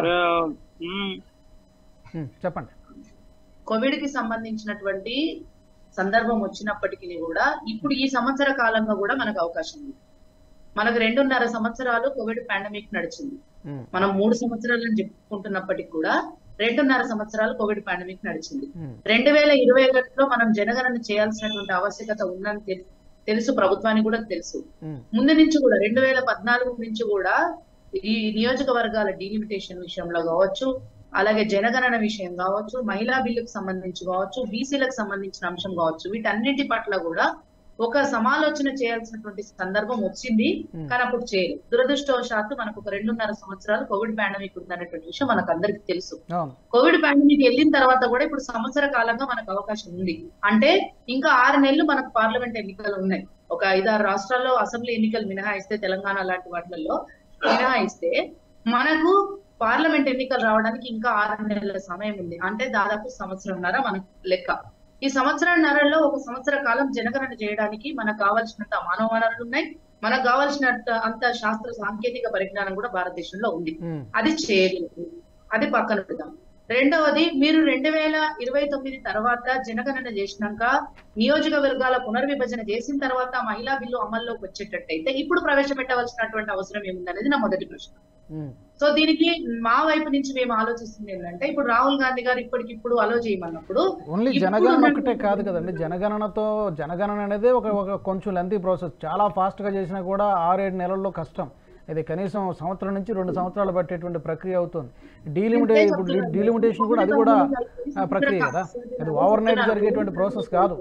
చెప్పండి. కోవిడ్ కి సంబంధించినటువంటి సందర్భం వచ్చినప్పటికీ కూడా ఇప్పుడు ఈ సంవత్సర కాలంగా కూడా మనకు అవకాశం ఉంది. మనకు రెండున్నర సంవత్సరాలు కోవిడ్ పాండమిక్ నడిచింది. మనం మూడు సంవత్సరాలని చెప్పుకుంటున్నప్పటికీ కూడా రెండున్నర సంవత్సరాలు కోవిడ్ పాండమిక్ నడిచింది. రెండు వేల ఇరవై ఒకటిలో మనం జనగణన చేయాల్సినటువంటి ఆవశ్యకత ఉందని తెలుసు, ప్రభుత్వానికి కూడా తెలుసు. ముందు నుంచి కూడా రెండు వేల పద్నాలుగు నుంచి కూడా ఈ నియోజకవర్గాల డీలిమిటేషన్ విషయంలో కావచ్చు, అలాగే జనగణన విషయం కావచ్చు, మహిళా బిల్లుకు సంబంధించి కావచ్చు, బీసీలకు సంబంధించిన అంశం కావచ్చు, వీటన్నిటి పట్ల కూడా ఒక సమాలోచన చేయాల్సినటువంటి సందర్భం వచ్చింది. కానీ అప్పుడు చేయలేదు. దురదృష్టవశాత్తు మనకు ఒక రెండున్నర సంవత్సరాలు కోవిడ్ పాండమిక్ ఉందనేటువంటి విషయం మనకు అందరికి తెలుసు. కోవిడ్ పాండమిక్ వెళ్ళిన తర్వాత కూడా ఇప్పుడు సంవత్సర కాలంగా మనకు అవకాశం ఉంది. అంటే ఇంకా ఆరు నెలలు మనకు పార్లమెంట్ ఎన్నికలు ఉన్నాయి. ఒక ఐదారు రాష్ట్రాల్లో అసెంబ్లీ ఎన్నికలు మినహాయిస్తే, తెలంగాణ లాంటి వాటిల్లో మినహాయిస్తే మనకు పార్లమెంట్ ఎన్నికలు రావడానికి ఇంకా ఆరు నెలల సమయం ఉంది. అంటే దాదాపు సంవత్సరంన్నర మనకు లెక్క. ఈ సంవత్సరంన్నరలో ఒక సంవత్సర కాలం జనగణన చేయడానికి మనకు కావాల్సినంత మానవ వనరులు ఉన్నాయి, మనకు కావాల్సినంత అంత శాస్త్ర సాంకేతిక పరిజ్ఞానం కూడా భారతదేశంలో ఉంది. అది చేయలేదు, అది పక్కన పెడదాం. రెండవది, మీరు రెండు వేల ఇరవై తొమ్మిది తర్వాత జనగణన చేసినాక నియోజకవర్గాల పునర్విభజన చేసిన తర్వాత మహిళా బిల్లు అమల్లోకి వచ్చేటట్టయితే ఇప్పుడు ప్రవేశపెట్టవలసినటువంటి అవసరం ఏముందనేది నా మొదటి ప్రశ్న. సో దీనికి మా వైపు నుంచి మేము ఆలోచిస్తుంది ఏంటంటే, ఇప్పుడు రాహుల్ గాంధీ గారు ఇప్పటికిప్పుడు అలో చేయమన్నప్పుడు ఓన్లీ జనగణన ఒకటే కాదు కదండి, జనగణనతో జనగణన అనేది ఒక ఒక కొంచెం లెంతీ ప్రాసెస్. చాలా ఫాస్ట్ గా చేసినా కూడా ఆరేడు నెలల్లో కష్టం. ఇది కనీసం సంవత్సరం నుంచి రెండు సంవత్సరాలు పట్టేటువంటి ప్రక్రియ అవుతుంది. డీలిమిటే ఇప్పుడు డీలిమిటేషన్ కూడా అది కూడా ప్రక్రియ కదా, అది ఓవర్ నైట్ జరిగేటువంటి ప్రాసెస్ కాదు.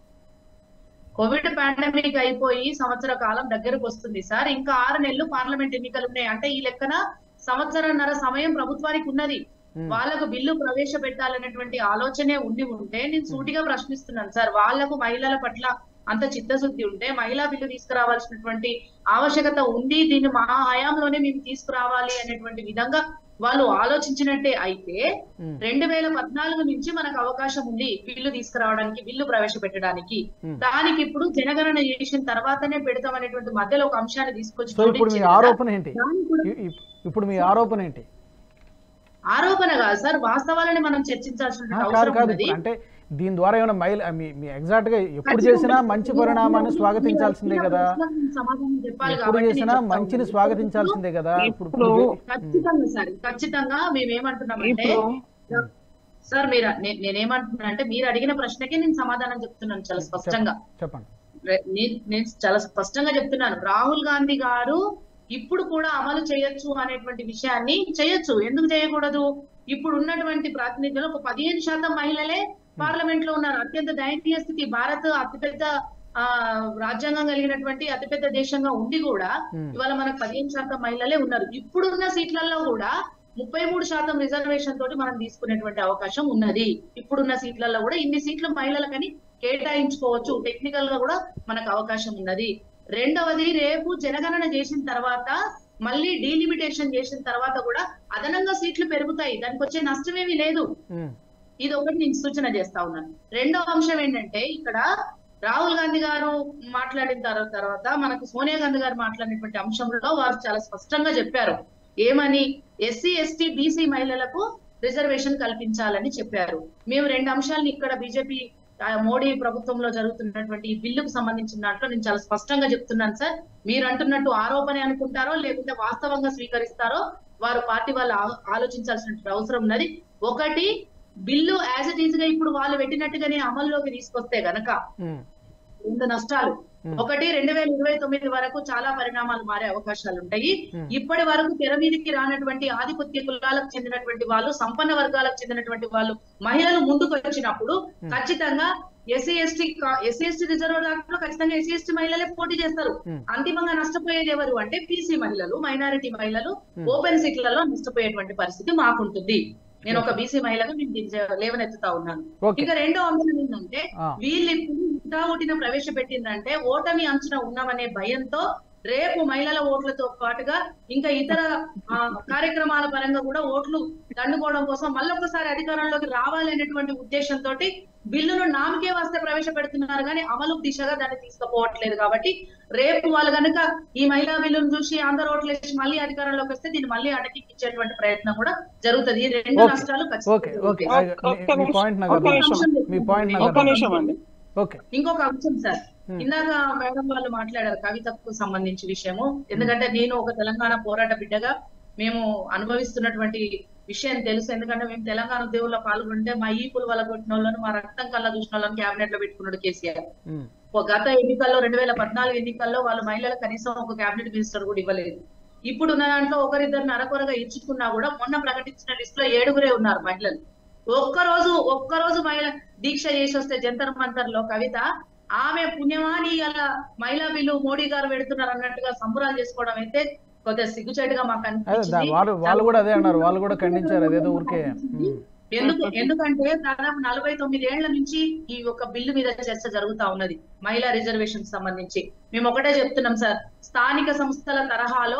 కోవిడ్ పాండమిక్ అయిపోయి సంవత్సర కాలం దగ్గరకు వస్తుంది సార్. ఇంకా ఆరు నెలలు పార్లమెంట్ ఎన్నికలు ఉన్నాయి. అంటే ఈ లెక్కన సంవత్సరంన్నర సమయం ప్రభుత్వానికి ఉన్నది. వాళ్ళకు బిల్లు ప్రవేశపెట్టాలనేటువంటి ఆలోచనే ఉండి ఉంటే నేను సూటిగా ప్రశ్నిస్తున్నాను సార్, వాళ్లకు మహిళల పట్ల అంత చిత్తశుద్ధి ఉంటే మహిళా బిల్లు తీసుకురావాల్సినటువంటి ఆవశ్యకత ఉంది, దీన్ని మా హయాంలోనే మేము తీసుకురావాలి అనేటువంటి విధంగా వాళ్ళు ఆలోచించినట్టే అయితే రెండు వేల పద్నాలుగు నుంచి మనకు అవకాశం ఉంది బిల్లు తీసుకురావడానికి, బిల్లు ప్రవేశపెట్టడానికి. దానికి ఇప్పుడు జనగణన చేసిన తర్వాతనే పెడతాం అనేటువంటి మధ్యలో ఒక అంశాన్ని తీసుకొచ్చి ఇప్పుడు మీ ఆరోపణ ఏంటి? ఇప్పుడు మీ ఆరోపణ ఏంటి? ఆరోపణ కాదు సార్, వాస్తవాలని మనం చర్చించాల్సిన అవసరం ఉంది. అంటే దీని ద్వారా ఏమైనా మహిళ ఎగ్జాక్ట్ గా ఎప్పుడు చేసినా మంచి పరిణామాన్ని స్వాగతించాల్సిందే కదా, ఎప్పుడు చేసినా మంచిని స్వాగతించాల్సిందే కదా. ఇప్పుడు ఖచ్చితంగా సార్, ఖచ్చితంగా మేమేమంటున్నామంటే సార్, మీరు నేనేమంటున్నా అంటే మీరు అడిగిన ప్రశ్నకే నేను సమాధానం చెప్తున్నాను చాలా స్పష్టంగా. చెప్పండి. నేను చాలా స్పష్టంగా చెప్తున్నాను, రాహుల్ గాంధీ గారు ఇప్పుడు కూడా అమలు చేయొచ్చు అనేటువంటి విషయాన్ని చేయొచ్చు. ఎందుకు చేయకూడదు? ఇప్పుడు ఉన్నటువంటి ప్రాతినిధ్యంలో ఒక పదిహేను శాతం మహిళలే పార్లమెంట్ లో ఉన్నారు. అత్యంత దయనీయ స్థితి. భారత్ అతిపెద్ద ఆ రాజ్యాంగం కలిగినటువంటి అతిపెద్ద దేశంగా ఉండి కూడా ఇవాళ మనకు పదిహేను శాతం మహిళలే ఉన్నారు. ఇప్పుడున్న సీట్లలో కూడా ముప్పై మూడు శాతం రిజర్వేషన్ తోటి మనం తీసుకునేటువంటి అవకాశం ఉన్నది. ఇప్పుడున్న సీట్లలో కూడా ఇన్ని సీట్లు మహిళలకని కేటాయించుకోవచ్చు. టెక్నికల్ గా కూడా మనకు అవకాశం ఉన్నది. రెండవది, రేపు జనగణన చేసిన తర్వాత మళ్ళీ డీలిమిటేషన్ చేసిన తర్వాత కూడా అదనంగా సీట్లు పెరుగుతాయి. దానికి వచ్చే నష్టమేమీ లేదు. ఇది ఒకటి నేను సూచన చేస్తా ఉన్నాను. రెండవ అంశం ఏంటంటే, ఇక్కడ రాహుల్ గాంధీ గారు మాట్లాడిన తర్వా- తర్వాత మనకు సోనియా గాంధీ గారు మాట్లాడినటువంటి అంశంలో వారు చాలా స్పష్టంగా చెప్పారు. ఏమని? ఎస్సీ ఎస్టీ బీసీ మహిళలకు రిజర్వేషన్ కల్పించాలని చెప్పారు. మేము రెండు అంశాలను ఇక్కడ బీజేపీ మోడీ ప్రభుత్వంలో జరుగుతున్నటువంటి ఈ బిల్లుకు సంబంధించిన దాంట్లో నేను చాలా స్పష్టంగా చెప్తున్నాను సార్. మీరు అంటున్నట్టు ఆరోపణ అనుకుంటారో లేకుంటే వాస్తవంగా స్వీకరిస్తారో వారు పార్టీ వాళ్ళు ఆ- ఆలోచించాల్సిన అవసరం ఉన్నది. ఒకటి, బిల్లు యాజ్ ఇట్ ఈజ్ గా ఇప్పుడు వాళ్ళు పెట్టినట్టుగానే అమల్లోకి తీసుకొస్తే గనక ఇంత నష్టాలు. ఒకటి, రెండు వేల ఇరవై తొమ్మిది వరకు చాలా పరిణామాలు మారే అవకాశాలు ఉంటాయి. ఇప్పటి వరకు తెర మీదకి రానటువంటి ఆధిపత్య కులాలకు చెందినటువంటి వాళ్ళు, సంపన్న వర్గాలకు చెందినటువంటి వాళ్ళు మహిళలు ముందుకు వచ్చినప్పుడు ఖచ్చితంగా SC ST SC ST reserve దాంట్లో ఖచ్చితంగా ఎస్సీ ఎస్టీ మహిళలే పోటీ చేస్తారు. అంతిమంగా నష్టపోయేది ఎవరు అంటే బీసీ మహిళలు, మైనారిటీ మహిళలు ఓపెన్ సీట్లలో నష్టపోయేటువంటి పరిస్థితి మాకుంటుంది. నేను ఒక బీసీ మహిళగా మేము దీన్ని లేవనెత్తుతా ఉన్నాను. ఇంకా రెండో అంశం ఏంటంటే వీళ్ళు ఇప్పుడు ఉటావుటిన ప్రవేశపెట్టిందంటే ఓటమి అంచున ఉన్నామనే భయంతో రేపు మహిళల ఓట్లతో పాటుగా ఇంకా ఇతర కార్యక్రమాల పరంగా కూడా ఓట్లు దండుకోవడం కోసం మళ్ళొకసారి అధికారంలోకి రావాలనేటువంటి ఉద్దేశంతో బిల్లును నామకే వస్తే ప్రవేశపెడుతున్నారు కానీ అమలు దిశగా దాన్ని తీసుకుపోవట్లేదు. కాబట్టి రేపు వాళ్ళు కనుక ఈ మహిళా బిల్లును చూసి అందరు ఓట్లు వేసి మళ్ళీ అధికారంలోకి వస్తే దీన్ని మళ్ళీ అటకిచ్చేటువంటి ప్రయత్నం కూడా జరుగుతుంది. ఈ రెండు నష్టాలు ఇంకొక అంశం సార్, ఇందాక మేడం వాళ్ళు మాట్లాడారు కవితకు సంబంధించి విషయము. ఎందుకంటే నేను ఒక తెలంగాణ పోరాట బిడ్డగా మేము అనుభవిస్తున్నటువంటి విషయం తెలుసు. ఎందుకంటే మేము తెలంగాణ ఉద్యోగంలో పాల్గొంటే మా ఈపులు వల్ల కొట్టిన వాళ్ళను, మా రక్తం కల్లా చూసిన వాళ్ళని క్యాబినెట్ లో పెట్టుకున్నాడు కేసీఆర్. గత ఎన్నికల్లో రెండు వేల పద్నాలుగు ఎన్నికల్లో వాళ్ళు మహిళలకు కనీసం ఒక క్యాబినెట్ మినిస్టర్ కూడా ఇవ్వలేదు. ఇప్పుడు ఉన్న దాంట్లో ఒకరిద్దరిని అరకొరగా ఇచ్చుకున్నా కూడా మొన్న ప్రకటించిన లిస్ట్ లో ఏడుగురే ఉన్నారు మహిళలు. ఒక్కరోజు ఒక్కరోజు మహిళ దీక్ష చేసి వస్తే జంతర్ మంతర్ లో కవిత ఆమె పుణ్యమాని అలా మహిళా బిల్లు మోడీ గారు పెడుతున్నారు అన్నట్టుగా సంబరాలు చేసుకోవడం అయితే కొద్దిగా సిగ్గుచేటుగా మాకు అనిపించింది. వాళ్ళు కూడా అదే అన్నారు, వాళ్ళు కూడా ఖండించారు అదేదో ఊరికే. ఎందుకు ఎందుకంటే దాదాపు నలభై తొమ్మిది ఏళ్ల నుంచి ఈ ఒక బిల్లు మీద చర్చ జరుగుతా ఉన్నది మహిళా రిజర్వేషన్ సంబంధించి. మేము ఒకటే చెప్తున్నాం సార్, స్థానిక సంస్థల తరహాలో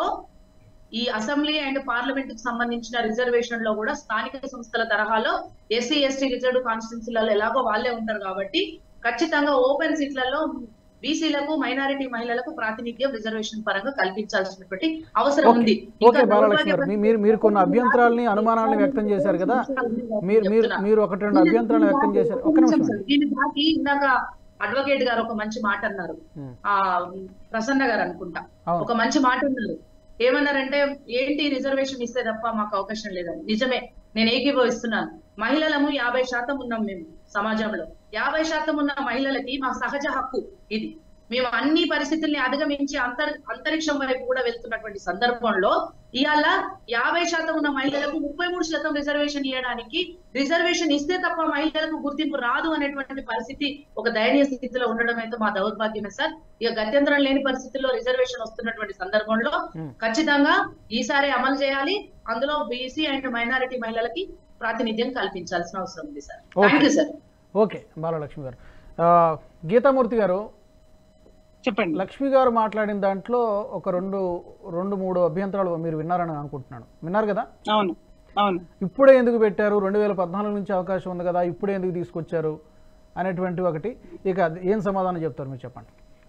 ఈ అసెంబ్లీ అండ్ పార్లమెంట్ కు సంబంధించిన రిజర్వేషన్ లో కూడా స్థానిక సంస్థల తరహాలో ఎస్సీ ఎస్టీ రిజర్వ్ కాన్స్టిట్యున్సీలలో ఎలాగో వాళ్ళే ఉంటారు కాబట్టి ఖచ్చితంగా ఓపెన్ సీట్లలో బీసీలకు మైనారిటీ మహిళలకు ప్రాతినిధ్యం రిజర్వేషన్ పరంగా కల్పించాల్సినటువంటి అవసరం ఉంది. ఓకే బాలలక్ష్మి గారు, మీరు మీరు కొన్ని అభ్యంతరాలని అనుమానాలను వ్యక్తం చేశారు కదా, మీరు మీరు మీరు ఒకటి రెండు అభ్యంతరాలను వ్యక్తం చేశారు. ఒక నిమిషం, దీన్ని దాటి ఇందాక అడ్వకేట్ గారు ఒక మంచి మాట అన్నారు, ఆ ప్రసన్న గారు అనుకుంటా ఒక మంచి మాట అన్నారు. ఏమన్నారంటే ఏంటి రిజర్వేషన్ ఇస్తే తప్ప మాకు అవకాశం లేదని. నిజమే, నేను ఏకీభవిస్తున్నాను. మహిళలము యాభై శాతం ఉన్నాం మేము సమాజంలో. యాభై శాతం ఉన్న మహిళలకి మా సహజ హక్కు ఇది. మేము అన్ని పరిస్థితుల్ని అధిగమించి అంతర్ అంతరిక్షం వైపు కూడా వెళ్తున్నటువంటి సందర్భంలో ఇవాళ యాభై శాతం ఉన్న మహిళలకు ముప్పై మూడు శాతం రిజర్వేషన్ ఇవ్వడానికి, రిజర్వేషన్ ఇస్తే తప్ప మహిళలకు గుర్తింపు రాదు అనేటువంటి పరిస్థితి ఒక దయనీయ స్థితిలో ఉండడం అయితే మా దౌర్భాగ్యమే సార్. ఇక గత్యంతరం లేని పరిస్థితుల్లో రిజర్వేషన్ వస్తున్నటువంటి సందర్భంలో ఖచ్చితంగా ఈసారి అమలు చేయాలి. అందులో బీసీ అండ్ మైనారిటీ మహిళలకి ప్రాతినిధ్యం కల్పించాల్సిన అవసరం ఉంది sir. Thank you sir. Okay Balalakshmi గారు. గీతామూర్తి గారు చెప్పండి. లక్ష్మి గారు మాట్లాడిన దాంట్లో ఒక రెండు రెండు మూడు అభ్యంతరాలు మీరు విన్నారని అనుకుంటున్నాను. విన్నారు కదా? అవును అవును. ఇప్పుడే ఎందుకు పెట్టారు, రెండు వేల పద్నాలుగు నుంచి అవకాశం ఉంది కదా, ఇప్పుడే ఎందుకు తీసుకొచ్చారు అనేటువంటి ఒకటి. ఇక ఏం సమాధానం చెప్తారు మీరు చెప్పండి.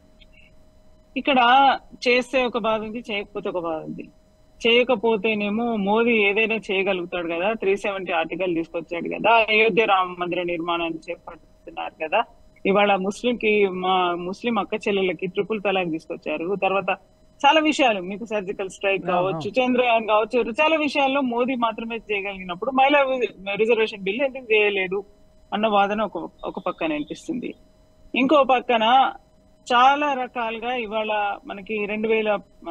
ఇక్కడ చేస్తే ఒక బాధ ఉంది, చేయకపోతే ఒక బాధ ఉంది. చేయకపోతేనేమో మోదీ ఏదైనా చేయగలుగుతాడు కదా, త్రీ సెవెంటీ ఆర్టికల్ తీసుకొచ్చాడు కదా, అయోధ్య రామ మందిర నిర్మాణాన్ని చేపడుతున్నారు కదా, ఇవాళ ముస్లిం కి మా ముస్లిం అక్క చెల్లెలకి ట్రిపుల్ తలాక్ తీసుకొచ్చారు. తర్వాత చాలా విషయాలు, మీకు సర్జికల్ స్ట్రైక్ కావచ్చు, చంద్రయాన్ కావచ్చు, చాలా విషయాల్లో మోదీ మాత్రమే చేయగలిగినప్పుడు మహిళా రిజర్వేషన్ బిల్లు ఎందుకు చేయలేదు అన్న వాదన ఒక ఒక పక్కన అనిపిస్తుంది. ఇంకో పక్కన చాలా రకాలుగా ఇవాళ మనకి రెండు వేల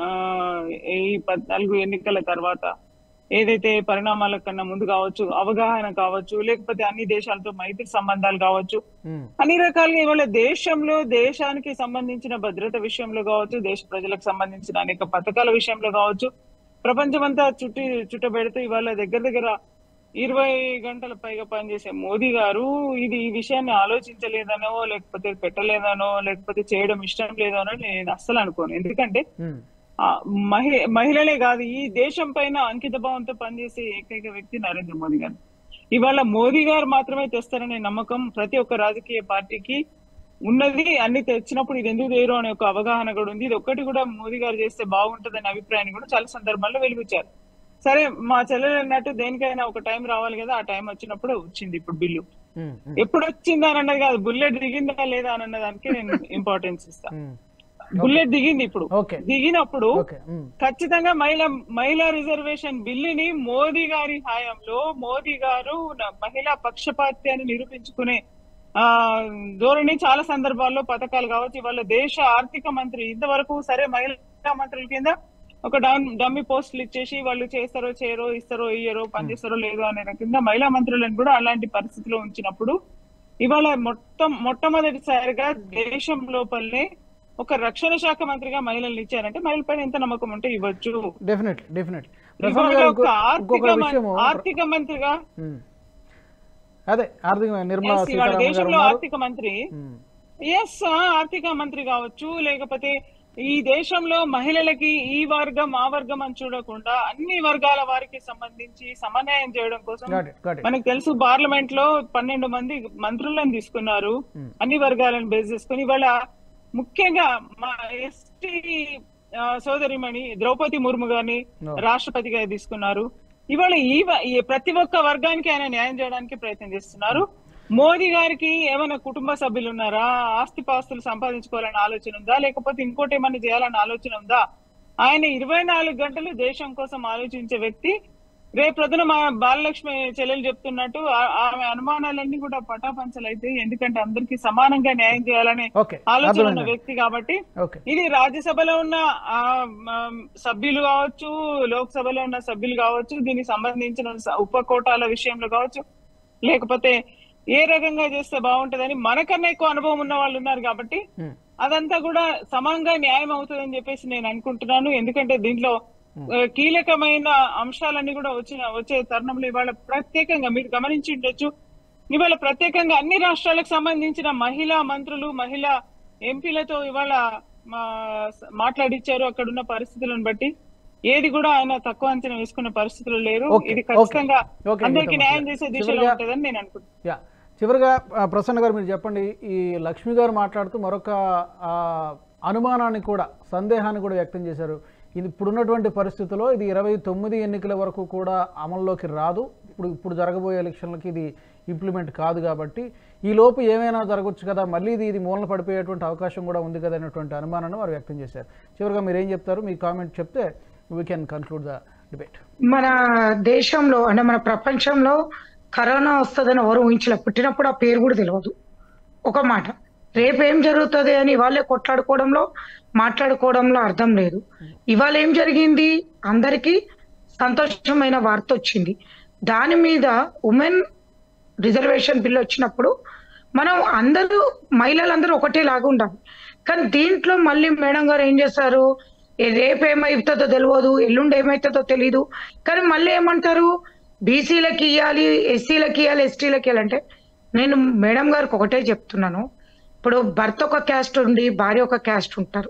ఈ పద్నాలుగు ఎన్నికల తర్వాత ఏదైతే పరిణామాల కన్నా ముందు కావచ్చు, అవగాహన కావచ్చు, లేకపోతే అన్ని దేశాలతో మైత్రి సంబంధాలు కావచ్చు, అన్ని రకాలుగా ఇవాళ దేశంలో దేశానికి సంబంధించిన భద్రత విషయంలో కావచ్చు, దేశ ప్రజలకు సంబంధించిన అనేక పథకాల విషయంలో కావచ్చు, ప్రపంచమంతా చుట్టి చుట్టబెడుతూ ఇవాళ దగ్గర దగ్గర ఇరవై గంటల పైగా పనిచేసే మోదీ గారు ఇది ఈ విషయాన్ని ఆలోచించలేదనో, లేకపోతే పెట్టలేదనో, లేకపోతే చేయడం ఇష్టం లేదనో నేను అస్సలు అనుకోను. ఎందుకంటే మహి మహిళలే కాదు, ఈ దేశం పైన అంకిత భావంతో పనిచేసే ఏకైక వ్యక్తి నరేంద్ర మోదీ గారు. ఇవాళ మోదీ గారు మాత్రమే తెస్తారనే నమ్మకం ప్రతి ఒక్క రాజకీయ పార్టీకి ఉన్నది అన్ని తెచ్చినప్పుడు ఇది ఎందుకు చేయరు అనే ఒక అవగాహన కూడా ఉంది. ఇది ఒక్కటి కూడా మోదీ గారు చేస్తే బాగుంటదనే అభిప్రాయాన్ని కూడా చాలా సందర్భాల్లో వెలిపించారు. సరే మా చెల్లెలు అన్నట్టు దేనికైనా ఒక టైం రావాలి కదా, ఆ టైం వచ్చినప్పుడు వచ్చింది ఇప్పుడు బిల్లు. ఎప్పుడు వచ్చిందా అని అన్నది కాదు, బుల్లెట్ దిగిందా లేదా అని అన్న దానికి నేను ఇంపార్టెన్స్ ఇస్తా. బుల్లెట్ దిగింది. ఇప్పుడు దిగినప్పుడు ఖచ్చితంగా మహిళా మహిళా రిజర్వేషన్ బిల్లుని మోదీ గారి హయాంలో మోదీ గారు మహిళా పక్షపాతి అని నిరూపించుకునే ఆ ధోరణి చాలా సందర్భాల్లో పథకాలు కావచ్చు. ఇవాళ దేశ ఆర్థిక మంత్రి ఇంతవరకు సరే మహిళా మంత్రుల కింద ఒక డమ్మి పోస్టులు ఇచ్చేసి వాళ్ళు చేస్తారో చేయరో ఇస్తారో ఇయ్యరో పనిచేస్తారో లేదో అనే రకంగా మహిళా మంత్రులను కూడా అలాంటి పరిస్థితిలో ఉంచినప్పుడు ఇవాళ మొత్తం మొట్టమొదటిసారిగా దేశం లోపలనే ఒక రక్షణ శాఖ మంత్రిగా మహిళలు ఇచ్చారంటే మహిళల పైన ఎంత నమ్మకం ఉంటే ఇవ్వచ్చు. డెఫినెట్లీ డెఫినెట్లీ ఒక ఆర్థిక ఆర్థిక మంత్రిగా అదే ఆర్థిక నిర్మలా సీతారామన్ దేశంలో ఆర్థిక మంత్రి ఎస్ ఆర్థిక మంత్రి కావచ్చు, లేకపోతే ఈ దేశంలో మహిళలకి ఈ వర్గం ఆ వర్గం అని చూడకుండా అన్ని వర్గాల వారికి సంబంధించి సమన్వయం చేయడం కోసం మనకు తెలుసు పార్లమెంట్ లో పన్నెండు మంది మంత్రులను తీసుకున్నారు అన్ని వర్గాలను బేస్ చేసుకుని. ఇవాళ ముఖ్యంగా మా ఎస్టీ సోదరిమణి ద్రౌపది ముర్ము గారిని రాష్ట్రపతిగా తీసుకున్నారు. ఇవాళ ఈ ప్రతి ఒక్క వర్గానికి ఆయన న్యాయం చేయడానికి ప్రయత్నం చేస్తున్నారు. మోదీ గారికి ఏమైనా కుటుంబ సభ్యులు ఉన్నారా, ఆస్తిపాస్తులు సంపాదించుకోవాలని ఆలోచన ఉందా, లేకపోతే ఇంకోటి ఏమైనా చేయాలని ఆలోచన ఉందా? ఆయన ఇరవై నాలుగు గంటలు దేశం కోసం ఆలోచించే వ్యక్తి. రేపు ప్రొద్దున మా బాలలక్ష్మి చెల్లెలు చెప్తున్నట్టు ఆమె అనుమానాలన్నీ కూడా పటాపంచలు అయితే, ఎందుకంటే అందరికి సమానంగా న్యాయం చేయాలనే ఆలోచన ఉన్న వ్యక్తి కాబట్టి ఇది రాజ్యసభలో ఉన్న ఆ సభ్యులు కావచ్చు, లోక్సభలో ఉన్న సభ్యులు కావచ్చు, దీనికి సంబంధించిన ఉప కోటాల విషయంలో కావచ్చు, లేకపోతే ఏ రకంగా చేస్తే బాగుంటదని మనకన్నా ఎక్కువ అనుభవం ఉన్న వాళ్ళు ఉన్నారు కాబట్టి అదంతా కూడా సమంగా న్యాయం అవుతుందని చెప్పేసి నేను అనుకుంటున్నాను. ఎందుకంటే దీంట్లో కీలకమైన అంశాలన్నీ కూడా వచ్చిన వచ్చే తరుణంలో ఇవాళ ప్రత్యేకంగా మీరు గమనించి ఉండొచ్చు, ఇవాళ ప్రత్యేకంగా అన్ని రాష్ట్రాలకు సంబంధించిన మహిళా మంత్రులు మహిళా ఎంపీలతో ఇవాళ మాట్లాడిచ్చారు. అక్కడున్న పరిస్థితులను బట్టి ఏది కూడా ఆయన తక్కువ అంచనా వేసుకునే పరిస్థితులు లేరు. ఇది ఖచ్చితంగా అందరికీ న్యాయం చేసే దిశలో ఉంటుందని నేను అనుకుంటున్నాను. చివరిగా ప్రసన్న గారు మీరు చెప్పండి, ఈ లక్ష్మి గారు మాట్లాడుతూ మరొక అనుమానాన్ని కూడా సందేహాన్ని కూడా వ్యక్తం చేశారు. ఇది ఇప్పుడున్నటువంటి పరిస్థితుల్లో ఇది ఇరవై తొమ్మిది ఎన్నికల వరకు కూడా అమల్లోకి రాదు, ఇప్పుడు ఇప్పుడు జరగబోయే ఎలక్షన్లకి ఇది ఇంప్లిమెంట్ కాదు కాబట్టి ఈ లోపు ఏమైనా జరగవచ్చు కదా, మళ్ళీ ఇది ఇది మూలన పడిపోయేటువంటి అవకాశం కూడా ఉంది కదా అనేటువంటి అనుమానాన్ని వారు వ్యక్తం చేశారు. చివరిగా మీరు ఏం చెప్తారు, మీ కామెంట్ చెప్తే we can conclude the debate. మన దేశంలో అంటే మన ప్రపంచంలో కరోనా వస్తుందని ఎవరు ఊహించలే, పుట్టినప్పుడు ఆ పేరు కూడా తెలియదు. ఒక మాట రేపు ఏం జరుగుతుంది అని వాళ్ళే కొట్లాడుకోవడంలో మాట్లాడుకోవడంలో అర్థం లేదు. ఇవాళ ఏం జరిగింది, అందరికీ సంతోషమైన వార్త వచ్చింది. దాని మీద ఉమెన్ రిజర్వేషన్ బిల్ వచ్చినప్పుడు మనం అందరూ మహిళలందరూ ఒకటే లాగా ఉండాలి. కానీ దీంట్లో మళ్ళీ మేడం గారు ఏం చేశారు, రేపు ఏమైతుందో తెలియదు, ఎల్లుండి ఏమైతుందో తెలీదు, కానీ మళ్ళీ ఏమంటారు బీసీలకి ఇవ్వాలి, ఎస్సీలకి ఇవ్వాలి, ఎస్టీలకి ఇవ్వాలంటే నేను మేడం గారికి ఒకటే చెప్తున్నాను, ఇప్పుడు భర్త ఒక క్యాస్ట్ ఉండి భార్య ఒక క్యాస్ట్ ఉంటారు,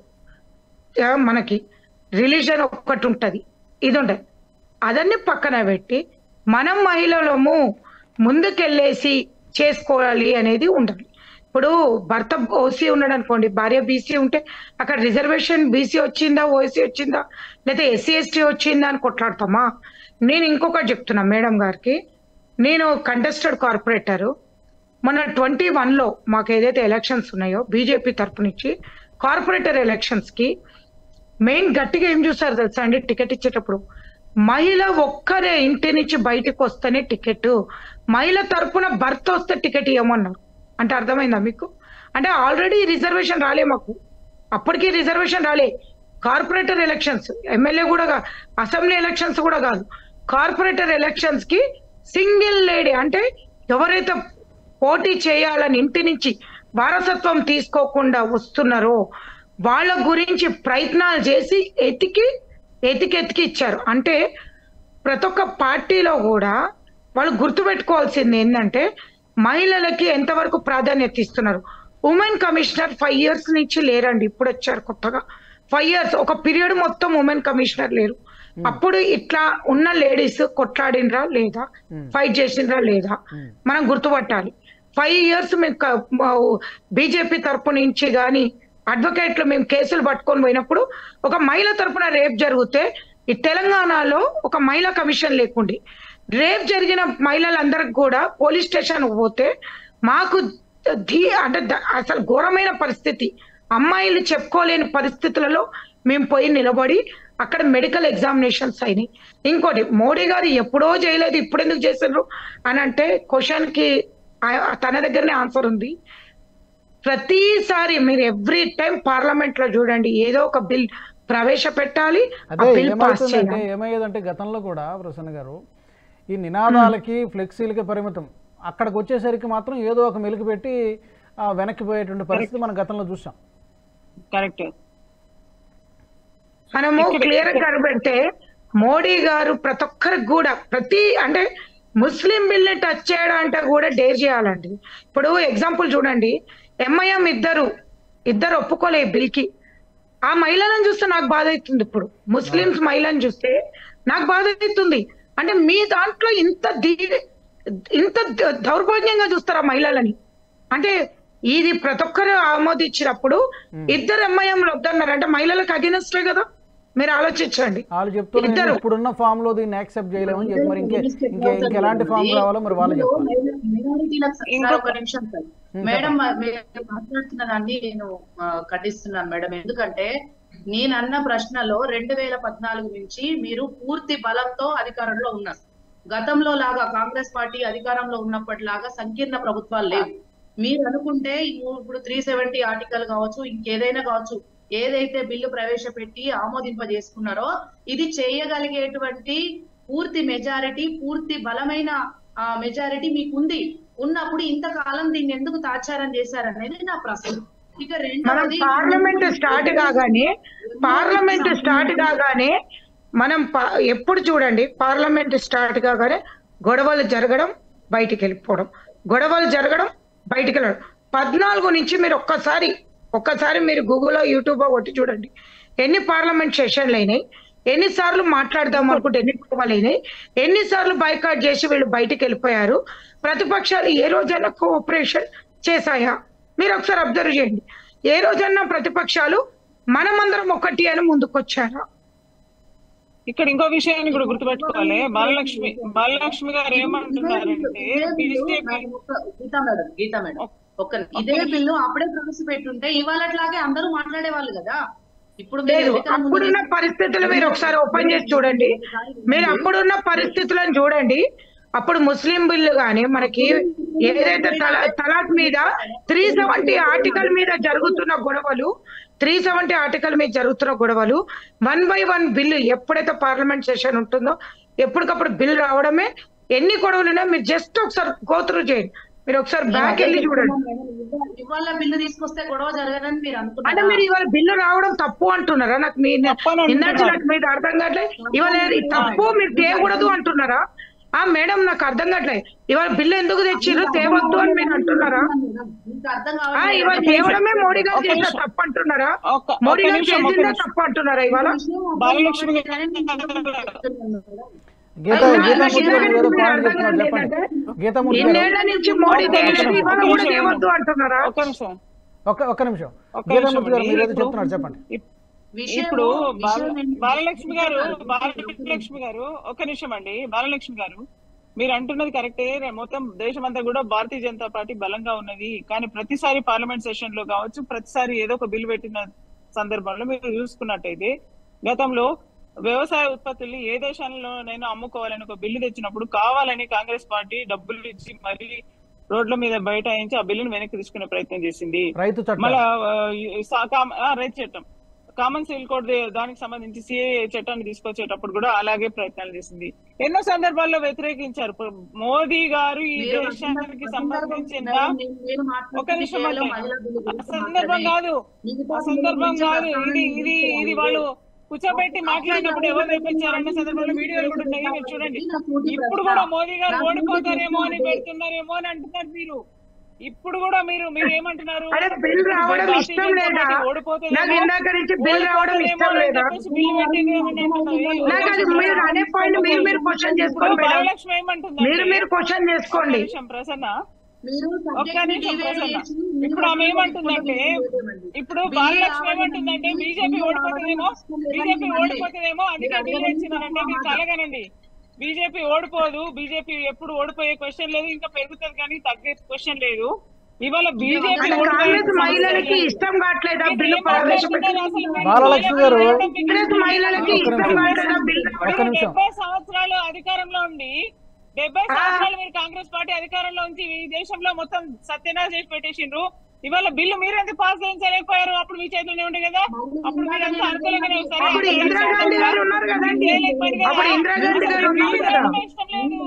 మనకి రిలీజన్ ఒక్కటి ఉంటది, ఇది ఉంటది, అదన్నీ పక్కన పెట్టి మనం మహిళలము ముందుకెళ్ళేసి చేసుకోవాలి అనేది ఉండాలి. ఇప్పుడు భర్త ఓసీ ఉన్నాడు అనుకోండి, భార్య బీసీ ఉంటే అక్కడ రిజర్వేషన్ బీసీ వచ్చిందా ఓసీ వచ్చిందా లేదా ఎస్సీ ఎస్టీ వచ్చిందా అని కొట్లాడతామా? నేను ఇంకొకటి చెప్తున్నా మేడం గారికి, నేను కంటెస్టెడ్ కార్పొరేటర్, మన ట్వంటీ వన్ లో మాకు ఏదైతే ఎలక్షన్స్ ఉన్నాయో బీజేపీ తరపు నుంచి కార్పొరేటర్ ఎలక్షన్స్ కి మెయిన్ గట్టిగా ఏం చూస్తారు తెలుసా అండి, టికెట్ ఇచ్చేటప్పుడు మహిళ ఒక్కరే ఇంటి నుంచి బయటకు వస్తేనే టికెట్, మహిళ తరపున భర్త వస్తే టికెట్ ఇవ్వమన్నారు. అంటే అర్థమైందా మీకు? అంటే ఆల్రెడీ రిజర్వేషన్ రాలే మాకు, అప్పటికి రిజర్వేషన్ రాలే. కార్పొరేటర్ ఎలక్షన్స్, ఎమ్మెల్యే కూడా కాదు, అసెంబ్లీ ఎలక్షన్స్ కూడా కాదు, కార్పొరేటర్ ఎలక్షన్స్ కి సింగిల్ లేడీ అంటే ఎవరైతే పోటీ చేయాలని ఇంటి నుంచి వారసత్వం తీసుకోకుండా వస్తున్నారో వాళ్ళ గురించి ప్రయత్నాలు చేసి ఎతికి ఎతికి ఎతికి ఇచ్చారు. అంటే ప్రతి ఒక్క పార్టీలో కూడా వాళ్ళు గుర్తుపెట్టుకోవాల్సింది ఏంటంటే మహిళలకి ఎంతవరకు ప్రాధాన్యత ఇస్తున్నారు. ఉమెన్ కమిషనర్ ఫైవ్ ఇయర్స్ నుంచి లేరండి, ఇప్పుడు వచ్చారు కొత్తగా. ఫైవ్ ఇయర్స్ ఒక పీరియడ్ మొత్తం ఉమెన్ కమిషనర్ లేరు. అప్పుడు ఇట్లా ఉన్న లేడీస్ కొట్లాడినరా లేదా, ఫైట్ చేసినరా లేదా మనం గుర్తుపట్టాలి. ఫైవ్ ఇయర్స్ మేము బీజేపీ తరపు నుంచి కానీ అడ్వకేట్లు మేము కేసులు పట్టుకొని పోయినప్పుడు ఒక మహిళ తరపున రేప్ జరిగితే ఈ తెలంగాణలో ఒక మహిళా కమిషన్ లేకుండే, రేప్ జరిగిన మహిళలందరికి కూడా పోలీస్ స్టేషన్ పోతే మాకు ధీ అంటే అసలు ఘోరమైన పరిస్థితి, అమ్మాయిలు చెప్పుకోలేని పరిస్థితులలో మేము పోయి నిలబడి అక్కడ మెడికల్ ఎగ్జామినేషన్స్ అయినాయి. ఇంకోటి మోడీ గారు ఎప్పుడో చేయలేదు ఇప్పుడు ఎందుకు చేశారు అని అంటే క్వశ్చన్ కి తన దగ్గరనే ఆన్సర్ ఉంది. ప్రతిసారి మీరు ఎవ్రీ టైం పార్లమెంట్ లో చూడండి ఏదో ఒక బిల్ ప్రవేశపెట్టాలి, అదే ఏమవుతుందంటే ఏమయ్యేదంటే గతంలో కూడా ప్రసన్న గారు ఈ నినాదాలకి ఫ్లెక్సీలకి పరిమితం, అక్కడికి వచ్చేసరికి మాత్రం ఏదో ఒక మెలుగు పెట్టి వెనక్కి పోయేటువంటి పరిస్థితి మనం గతంలో చూసాం. కరెక్ట్. మనము క్లియర్ గా కనబెడితే మోడీ గారు ప్రతి ఒక్కరికి కూడా ప్రతి అంటే ముస్లిం బిల్ ని టచ్ చేయడం అంటే కూడా డేర్ చేయాలండి. ఇప్పుడు ఎగ్జాంపుల్ చూడండి, ఎంఐఎం ఇద్దరు ఇద్దరు ఒప్పుకోలే బిల్ కి, ఆ మహిళలను చూస్తే నాకు బాధ అవుతుంది. ఇప్పుడు ముస్లింస్ మహిళను చూస్తే నాకు బాధ అవుతుంది. అంటే మీ దాంట్లో ఇంత దీ ఇంత దౌర్భాగ్యంగా చూస్తారు ఆ మహిళలని. అంటే ఇది ప్రతి ఒక్కరు ఆమోదించినప్పుడు ఇద్దరు ఎంఐఎంలు వద్దన్నారు అంటే మహిళలకు అగెనెస్టే కదా, మీరు ఆలోచించండి. వాళ్ళు చెప్తున్నారు ఇప్పుడున్న ఫామ్ లో దీన్ని యాక్సెప్ట్ చేయలేమని చెప్పి మరి ఇంకే ఇంకే ఇంకెలాంటి ఫామ్ కావాలో మరి వాళ్ళు చెప్పాలి. మేడం మాట్లాడుతున్న దాన్ని నేను ఖండిస్తున్నాను మేడం. ఎందుకంటే నేనన్న ప్రశ్నలో రెండు వేల పద్నాలుగు నుంచి మీరు పూర్తి బలంతో అధికారంలో ఉన్నారు. గతంలో లాగా కాంగ్రెస్ పార్టీ అధికారంలో ఉన్నప్పటిలాగా సంకీర్ణ ప్రభుత్వాలు లేవు. మీరు అనుకుంటే ఇప్పుడు త్రీ సెవెంటీ ఆర్టికల్ కావచ్చు, ఇంకేదైనా కావచ్చు, ఏదైతే బిల్లు ప్రవేశపెట్టి ఆమోదింపజేసుకున్నారో ఇది చేయగలిగేటువంటి పూర్తి మెజారిటీ, పూర్తి బలమైన మెజారిటీ మీకుంది. ఉన్నప్పుడు ఇంతకాలం దీన్ని ఎందుకు తాచారం చేశారనేది నా ప్రశ్న. ఇక రెండవది, పార్లమెంట్ స్టార్ట్ కాగానే పార్లమెంట్ స్టార్ట్ కాగానే మనం ఎప్పుడు చూడండి పార్లమెంట్ స్టార్ట్ కాగానే గొడవలు జరగడం, బయటికి వెళ్ళిపోవడం, గొడవలు జరగడం, బయటికి వెళ్ళడం. పద్నాలుగు నుంచి మీరు ఒక్కసారి ఒక్కసారి మీరు గూగుల్లో యూట్యూబ్ కొట్టి చూడండి ఎన్ని పార్లమెంట్ సెషన్లు అయినాయి, ఎన్నిసార్లు మాట్లాడదాం అనుకుంటే ఎన్ని గొడవలు అయినాయి, ఎన్నిసార్లు బైకాట్ చేసి వీళ్ళు బయటికి వెళ్ళిపోయారు. ప్రతిపక్షాలు ఏ రోజైనా కోఆపరేషన్ చేశాయా మీరు ఒకసారి అబ్జర్వ్ చేయండి. ఏ రోజన్నా ప్రతిపక్షాలు మనమందరం ఒకటి అని ముందుకొచ్చారా? ఇక్కడ ఇంకో విషయాన్ని కూడా గుర్తుపెట్టుకోవాలి. బాలలక్ష్మి బాలలక్ష్మి గారు ఏమంటున్నారంటే గీతా మేడం గీతా మేడం ఒక్క ఇదే బిల్లు అప్పుడే ప్రవేశపెట్టుంటే ఇవాళట్లాగే అందరూ మాట్లాడేవాళ్ళు కదా. ఇప్పుడు అప్పుడున్న పరిస్థితులు మీరు ఒకసారి ఓపెన్ చేసి చూడండి. మీరు అప్పుడున్న పరిస్థితులను చూడండి. అప్పుడు ముస్లిం బిల్లు గానీ మనకి ఏదైతే తలా తలాక్ మీద త్రీ సెవెంటీ ఆర్టికల్ మీద జరుగుతున్న గొడవలు త్రీ సెవెంటీ ఆర్టికల్ మీద జరుగుతున్న గొడవలు వన్ బై వన్ బిల్లు ఎప్పుడైతే పార్లమెంట్ సెషన్ ఉంటుందో ఎప్పటికప్పుడు బిల్ రావడమే. ఎన్ని గొడవలు ఉన్నాయో మీరు జస్ట్ ఒకసారి గోత్రు చేయండి. మీరు ఒకసారి బ్యాక్ వెళ్ళి చూడండి. ఇవాళ బిల్లు తీసుకొస్తే గొడవ జరగదని మీరు అనుకుంటారు అంటే మీరు ఇవాళ బిల్లు రావడం తప్పు అంటున్నారా? నాకు మీ ఇందాక నాకు మీద అర్థం కావట్లేదు. ఇవాళ తప్పు మీరు తేయకూడదు అంటున్నారా? ఆ మేడం నాకు అర్థం కావట్లేదు. ఇవాళ బిల్లు ఎందుకు తెచ్చిర్రు, తేవద్దు అని మీరు అంటున్నారా? ఇవాళ తేవడమే మోడీ గారు చేసిన తప్పు అంటున్నారా? మోడీ గారు చేసిందే తప్పు అంటున్నారా? ఇవాళ ఇన్నేళ్ల నుంచి మోడీ తేయలేదు, ఇవాళ కూడా తేవద్దు అంటున్నారా? ఒక్క నిమిషం గీతామూర్తి గారు మీరు ఏదో చెప్తున్నారు చెప్పండి. ఇప్పుడు బాలలక్ష్మి గారు బాలలక్ష్మి గారు ఒక నిమిషం అండి. బాలలక్ష్మి గారు మీరు అంటున్నది కరెక్టే. మొత్తం దేశం అంతా కూడా భారతీయ జనతా పార్టీ బలంగా ఉన్నది. కానీ ప్రతిసారి పార్లమెంట్ సెషన్ లో కావచ్చు, ప్రతిసారి ఏదో ఒక బిల్ పెట్టిన సందర్భంలో మీరు చూసుకున్నట్టయితే గతంలో వ్యవసాయ ఉత్పత్తుల్ని ఏ దేశాల్లోనైనా అమ్ముకోవాలని ఒక బిల్లు తెచ్చినప్పుడు కావాలని కాంగ్రెస్ పార్టీ డబ్బులు ఇచ్చి మరీ రోడ్ల మీద బైఠాయించి ఆ బిల్లును వెనక్కి తీసుకునే ప్రయత్నం చేసింది. మళ్ళా రైతు చట్టం, కామన్ సివిల్ కోడ్ దానికి సంబంధించి సిఏఏ చట్టాన్ని తీసుకొచ్చేటప్పుడు కూడా అలాగే ప్రయత్నాలు చేసింది. ఎన్నో సందర్భాల్లో వ్యతిరేకించారు. మోదీ గారు ఈ దేశానికి సంబంధించిన ఒక నిమిషం సందర్భం కాదు ఆ సందర్భం కాదు ఇది ఇది ఇది వాళ్ళు కూర్చోబెట్టి మాట్లాడినప్పుడు ఎవరు తెప్పించారన్న సందర్భంలో వీడియోలు కూడా ఉన్నాయి, మీరు చూడండి. ఇప్పుడు కూడా మోదీ గారు ఓడిపోతారేమో అని పెడుతున్నారేమో అని అంటున్నారు మీరు. ఇప్పుడు కూడా మీరు మీరు ఏమంటున్నారు? బిల్ రావడం ఇష్టం లేదా? నాకు ఇందాక నుంచి బిల్ రావడం ఇష్టం లేదా? నాకు అది మీరు అనే పాయింట్ మీరు మీరు క్వశ్చన్ చేసుకోండి. బాలలక్ష్మి ఏమంటుంది? మీరు మీరు క్వశ్చన్ చేసుకోండి. ప్రసన్న ఒక్క నిమిషం ప్రసన్న. ఇప్పుడు ఆమె ఏమంటుందంటే, ఇప్పుడు బాలలక్ష్మి ఏమంటుందంటే బీజేపీ ఓడిపోతుందేమో బీజేపీ ఓడిపోతుందేమో అందుకే బిల్లు ఇచ్చినారంటే మీరు కలగనండి. బీజేపీ ఓడిపోదు, బీజేపీ ఎప్పుడు ఓడిపోయే క్వశ్చన్ లేదు, ఇంకా పెరుగుతుంది కానీ తగ్గే క్వశ్చన్ లేదు. ఇవాళ బీజేపీ కాంగ్రెస్ మహిళలకి ఇష్టం కావట్లేదా బిల్లు బాలలక్ష్మి గారు మహిళలకి ఇష్టం కావట్లేదా బిల్లు? డెబ్బై సంవత్సరాలు అధికారంలో ఉండి డెబ్బై సంవత్సరాలు మీరు కాంగ్రెస్ పార్టీ అధికారంలో ఉంచి ఈ దేశంలో మొత్తం సత్యనాశ చేసి పెట్టేసిండ్రు. ఇవాళ బిల్లు మీరు ఎంత పాస్ చేయించలేకపోయారు? అప్పుడు మీ చేతిలోనే ఉండే కదా, అప్పుడు మీరు ఎంత అనుకూలంగానే అప్పుడు ఇందిరాగాంధీ గారు ఉన్నారు కదండి, అప్పుడు ఇందిరాగాంధీ గారు ఉన్నారు కదా. ఇష్టం లేదు,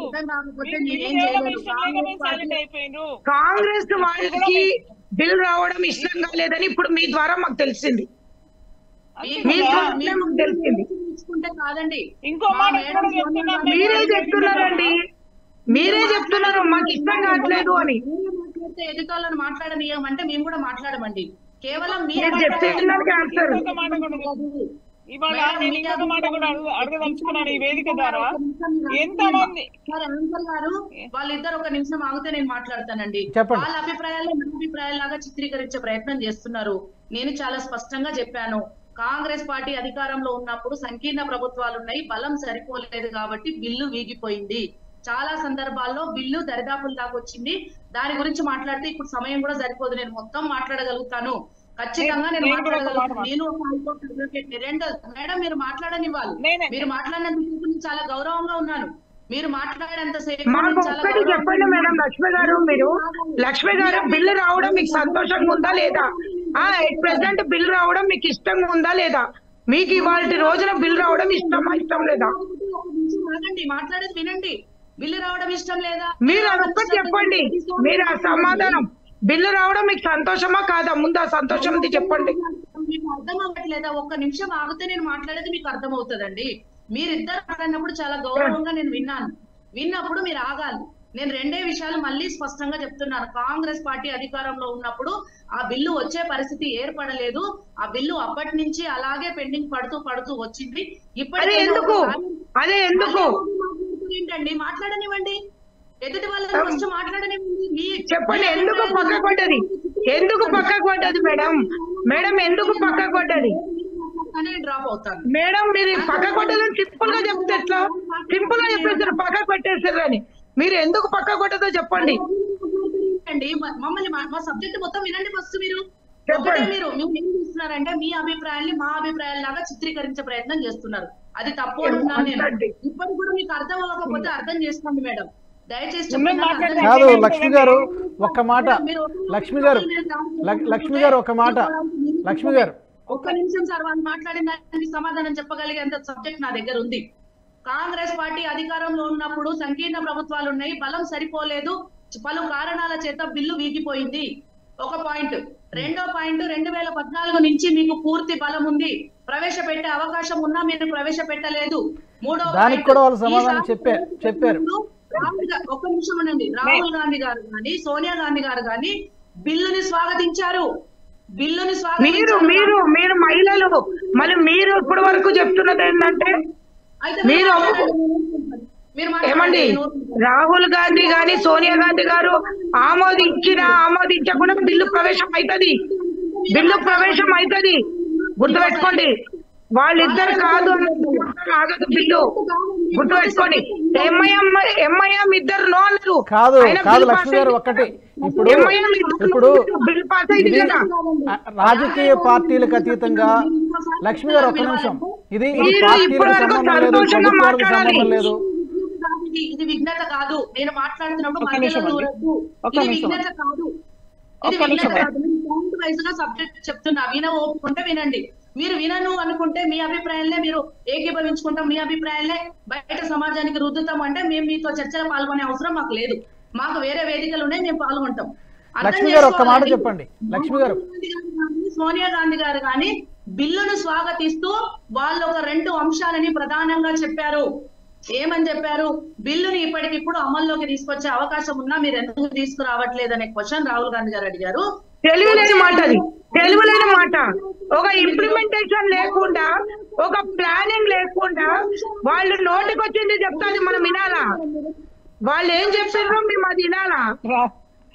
సైలెంట్ అయిపోయిండ్రు. కాంగ్రెస్ వాళ్ళకి బిల్ రావడం ఇష్టం కాలేదని ఇప్పుడు మీ ద్వారా మాకు తెలిసింది, మీ ద్వారా మాకు తెలిసింది. కాదండి, ఇంకో మాట కూడా చెప్తున్నా, మీరే చెప్తున్నారండి, మీరే చెప్తున్నారు మాకు ఇష్టం కావట్లేదు అని. ఎదుటాలను మాట్లాడనీయమంటే మేము కూడా మాట్లాడమండి, కేవలం మీరు ఇంకొక మాట కూడా ఇవాళ నేను ఇంకొక మాట కూడా అడుగు అడగదలుచుకున్నాను ఈ వేదిక ద్వారా. ఎంతమంది గారు వాళ్ళిద్దరు ఒక నిమిషం ఆగితే నేను మాట్లాడతానండి. వాళ్ళ అభిప్రాయాలు నా అభిప్రాయాలాగా చిత్రీకరించే ప్రయత్నం చేస్తున్నారు. నేను చాలా స్పష్టంగా చెప్పాను, కాంగ్రెస్ పార్టీ అధికారంలో ఉన్నప్పుడు సంకీర్ణ ప్రభుత్వాలు ఉన్నాయి, బలం సరిపోలేదు కాబట్టి బిల్లు వీగిపోయింది. చాలా సందర్భాల్లో బిల్లు దరిదాపుల దాకా వచ్చింది. దాని గురించి మాట్లాడితే ఇప్పుడు సమయం కూడా సరిపోదు, నేను మొత్తం మాట్లాడగలుగుతాను, ఖచ్చితంగా నేను మాట్లాడగలుగుతాను. నేను ఒక హైకోర్టు అడ్వకేట్. రెండు మేడం మీరు మాట్లాడనివ్వాలి, మీరు మాట్లాడినందుకు నేను చాలా గౌరవంగా ఉన్నాను. మీరు మాట్లాడేంతసేపు చెప్పండి మేడం. లక్ష్మి గారు, మీరు లక్ష్మి గారు బిల్లు రావడం మీకు సంతోషంగా ఉందా లేదా? ఎట్ ప్రెసెంట్ బిల్ రావడం మీకు ఇష్టంగా ఉందా లేదా? మీకు ఇవాళ రోజున బిల్ రావడం ఇష్టమా ఇష్టం లేదా? మాట్లాడేది వినండి. బిల్లు రావడం ఇష్టం లేదా? మీరు అదొక్కటి చెప్పండి, మీరు ఆ సమాధానం. బిల్లు రావడం మీకు సంతోషమా కాదా? ముందు ఆ సంతోషం చెప్పండి. మీకు అర్థం అవ్వట్లేదా? ఒక్క నిమిషం ఆగితే నేను మాట్లాడేది మీకు అర్థం అవుతుందండి. మీరిద్దరు మాట్లాడినప్పుడు చాలా గౌరవంగా నేను విన్నాను, విన్నప్పుడు మీరు ఆగాలి. నేను రెండే విషయాలు మళ్ళీ స్పష్టంగా చెప్తున్నాను. కాంగ్రెస్ పార్టీ అధికారంలో ఉన్నప్పుడు ఆ బిల్లు వచ్చే పరిస్థితి ఏర్పడలేదు. ఆ బిల్లు అప్పటి నుంచి అలాగే పెండింగ్ పడుతూ పడుతూ వచ్చింది. ఇప్పటికే ఎందుకు అదే ఎందుకు ఏంటండి మాట్లాడనివ్వండి, ఎదుటి వాళ్ళని ఫస్ట్ మాట్లాడనివ్వండి. చెప్పండి, ఎందుకు పక్కకు పడ్డది? ఎందుకు పక్కకు పడ్డది మేడం? మేడం ఎందుకు పక్కకు పడ్డది? డ్రాప్ అవుతాను మేడం. మీరు పక్కకు పడ్డదని సింపుల్ గా చెప్తే ఎట్లా? సింపుల్ గా చెప్పేసారు పక్కకు పెట్టేసారు అని. మీరు ఎందుకు పక్కకు పడ్డదో చెప్పండి. అండి మమ్మల్ని మా సబ్జెక్ట్ మొత్తం వినండి ఫస్ట్. మీరు మీరు మీరు ఏం చేస్తున్నారంటే మీ అభిప్రాయాన్ని మా అభిప్రాయాల లాగా చిత్రీకరించే ప్రయత్నం చేస్తున్నారు. అది తప్పు అంటున్నాను నేను. ఇప్పటికి కూడా మీకు అర్థం అవ్వకపోతే అర్థం చేసుకోండి మేడం, దయచేసి. కాదు లక్ష్మి గారు ఒక్క మాట, లక్ష్మి గారు లక్ష్మి గారు ఒక మాట, లక్ష్మి గారు ఒక్క నిమిషం సార్. వాళ్ళు మాట్లాడిన దానికి సమాధానం చెప్పగలిగేంత సబ్జెక్ట్ నా దగ్గర ఉంది. కాంగ్రెస్ పార్టీ అధికారంలో ఉన్నప్పుడు సంకీర్ణ ప్రభుత్వాలు ఉన్నాయి, బలం సరిపోలేదు, పలు కారణాల చేత బిల్లు వీగిపోయింది. ఒక పాయింట్. రెండో పాయింట్, రెండు వేల పద్నాలుగు నుంచి మీకు పూర్తి బలం ఉంది, ప్రవేశపెట్టే అవకాశం ఉన్నా మీరు ప్రవేశపెట్టలేదు. మూడో దానికి కూడా వాళ్ళు సమాధానం చెప్పారు చెప్పారు ఒక్క నిమిషం ఉండండి. రాహుల్ గాంధీ గారు కానీ సోనియా గాంధీ గారు కానీ బిల్లుని స్వాగతించారు. బిల్లుని మీరు మీరు మీరు మహిళలు మళ్ళీ మీరు ఇప్పటి వరకు చెప్తున్నది ఏంటంటే మీరు ఏమండి, రాహుల్ గాంధీ గాని సోనియా గాంధీ గారు ఆమోదించిన ఆమోదించకుండా బిల్లు ప్రవేశం అవుతుంది, బిల్లు ప్రవేశం అవుతుంది, గుర్తుపెట్టుకోండి. వాళ్ళిద్దరు కాదు ఆగదు బిల్లు, గుర్తుపెట్టుకోండి. ఎంఐఎం ఎంఐఎం ఇద్దరు నో అన్నారు. కాదు కాదు లక్ష్మి గారు ఒక్కటి, ఇప్పుడు ఇప్పుడు రాజకీయ పార్టీలకు అతీతంగా లక్ష్మి గారు ఒక్క నిమిషం, ఇది పార్టీలకు సంబంధం లేదు, ప్రభుత్వాలకు సంబంధం లేదు. ఇది విఘ్నత కాదు. నేను మాట్లాడుతున్నప్పుడు మధ్యలో దూరద్దు. ఇది విఘ్నత కాదు, ఇది విఘ్నత కాదు. పాయింట్ వైజ్ గా సబ్జెక్ట్ చెప్తున్నా, విన ఓపుకుంటే వినండి. మీరు వినను అనుకుంటే మీ అభిప్రాయాలనే మీరు ఏకీభవించుకుంటాం, మీ అభిప్రాయాలనే బయట సమాజానికి రుద్దుతాం అంటే మేము మీతో చర్చలో పాల్గొనే అవసరం మాకు లేదు. మాకు వేరే వేదికలు ఉన్నాయి, మేము పాల్గొంటాం. లక్ష్మి గారు ఒక్క మాట చెప్పండి. లక్ష్మి గారు, సోనియా గాంధీ గారు కానీ బిల్లును స్వాగతిస్తూ వాళ్ళు ఒక రెండు అంశాలని ప్రధానంగా చెప్పారు. ఏమని చెప్పారు? బిల్లుని ఇప్పటికిప్పుడు అమల్లోకి తీసుకొచ్చే అవకాశం ఉన్నా మీరు ఎందుకు తీసుకురావట్లేదు అనే క్వశ్చన్ రాహుల్ గాంధీ గారు అడిగారు. తెలివిలేని మాట, అది తెలివిలేని మాట. ఒక ఇంప్లిమెంటేషన్ లేకుండా, ఒక ప్లానింగ్ లేకుండా వాళ్ళు నోటికి వచ్చింది చెప్తాది మనం వినాలా? వాళ్ళు ఏం చెప్పారో మేము అది వినాలా?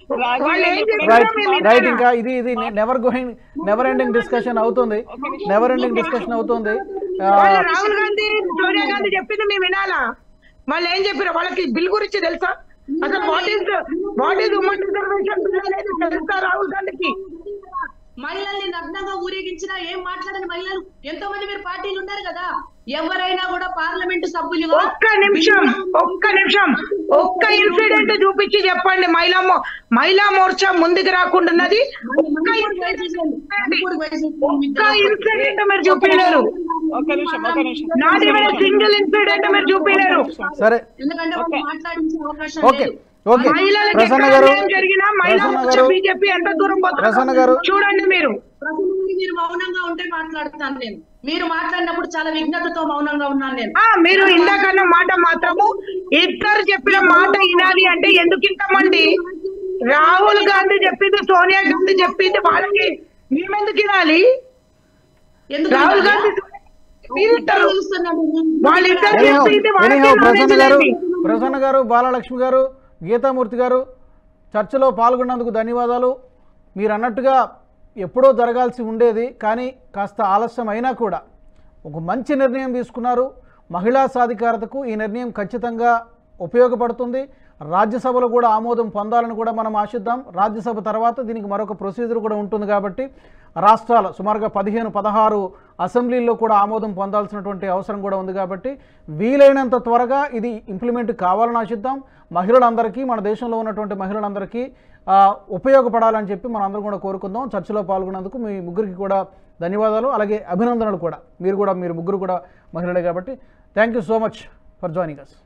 వాళ్ళు ఏం చెప్పారో రైట్ మేము రైట్ వినాలా? ఇంకా ఇది ఇది never going never ending discussion అవుతుంది నెవర్ ఎండింగ్ డిస్కషన్ అవుతుంది ఆ, వాళ్ళు రాహుల్ గాంధీ సోనియా గాంధీ చెప్పింది మేము వినాలా? వాళ్ళు ఏం చెప్పారు? వాళ్ళకి బిల్ గురించి తెలుసా? అసలు what is what is women reservation bill అనేది తెలుసా రాహుల్ గాంధీకి? మహిళల్ని నగ్నంగా ఊరేగించినా ఏం మాట్లాడని మహిళలు ఎంతో మంది మీరు పార్టీలు ఉన్నారు కదా, ఎవరైనా కూడా పార్లమెంటు సభ్యులుగా ఒక్క నిమిషం ఒక్క నిమిషం ఒక్క ఇన్సిడెంట్ చూపించి చెప్పండి. మహిళా మో- మహిళా మోర్చా ముందుకు రాకుండాన్నది ఒక్క ఇన్సిడెంట్ ఒక్క ఇన్సిడెంట్ మీరు చూపించలేరు. ఒక్క నిమిషం ఒక్క నిమిషం నాట్ ఈవెన్ సింగిల్ ఇన్సిడెంట్ మీరు చూపించలేరు. సరే ఎందుకంటే వాళ్ళు మాట్లాడించే అవకాశం ఓకే లేదు. ఓకే మహిళలకు ప్రసన్న ఎక్కడ గారు అన్యాయం జరిగినా మహిళా ప్రసన్న మోర్చా గారు బీజేపీ ఎంత దూరం ప్రసన్న పోతుందో గారు చూడండి మీరు. ప్రసంగానికి మీరు మౌనంగా ఉంటే మాట్లాడతాను నేను. మీరు మాట్లాడినప్పుడు చాలా విఘ్నతతో మౌనంగా ఉన్నాను నేను. ఆ మీరు ఇందాకన్న మాట మాత్రము ఇద్దరు చెప్పిన మాట వినాలి అంటే ఎందుకు ఇంతమంది? రాహుల్ గాంధీ చెప్పింది, సోనియా గాంధీ చెప్పింది, వాళ్ళకి మేమెందుకు వినాలి? ఎందుకు రాహుల్ గాంధీ మీరిద్దరు వాళ్ళిద్దరు ఎనీహౌ చెప్పింది ఎనీహౌ వాళ్ళకి ప్రసన్న గారు నాలెడ్జ్ ప్రసన్న గారు బాలలక్ష్మి గారు గీతామూర్తి గారు చర్చలో పాల్గొన్నందుకు ధన్యవాదాలు. మీరు అన్నట్టుగా ఎప్పుడో జరగాల్సి ఉండేది కానీ కాస్త ఆలస్యం అయినా కూడా ఒక మంచి నిర్ణయం తీసుకున్నారు. మహిళా సాధికారతకు ఈ నిర్ణయం ఖచ్చితంగా ఉపయోగపడుతుంది. రాజ్యసభలో కూడా ఆమోదం పొందాలని కూడా మనం ఆశిద్దాం. రాజ్యసభ తర్వాత దీనికి మరొక ప్రొసీజర్ కూడా ఉంటుంది కాబట్టి రాష్ట్రాల సుమారుగా పదిహేను పదహారు అసెంబ్లీల్లో కూడా ఆమోదం పొందాల్సినటువంటి అవసరం కూడా ఉంది కాబట్టి వీలైనంత త్వరగా ఇది ఇంప్లిమెంట్ కావాలని ఆశిద్దాం. మహిళలందరికీ మన దేశంలో ఉన్నటువంటి మహిళలందరికీ ఉపయోగపడాలని చెప్పి మనం అందరం కూడా కోరుకుందాం. చర్చలో పాల్గొన్నందుకు మీ ముగ్గురికి కూడా ధన్యవాదాలు, అలాగే అభినందనలు కూడా. మీరు కూడా మీరు ముగ్గురు కూడా మహిళలే కాబట్టి thank you so much for joining us.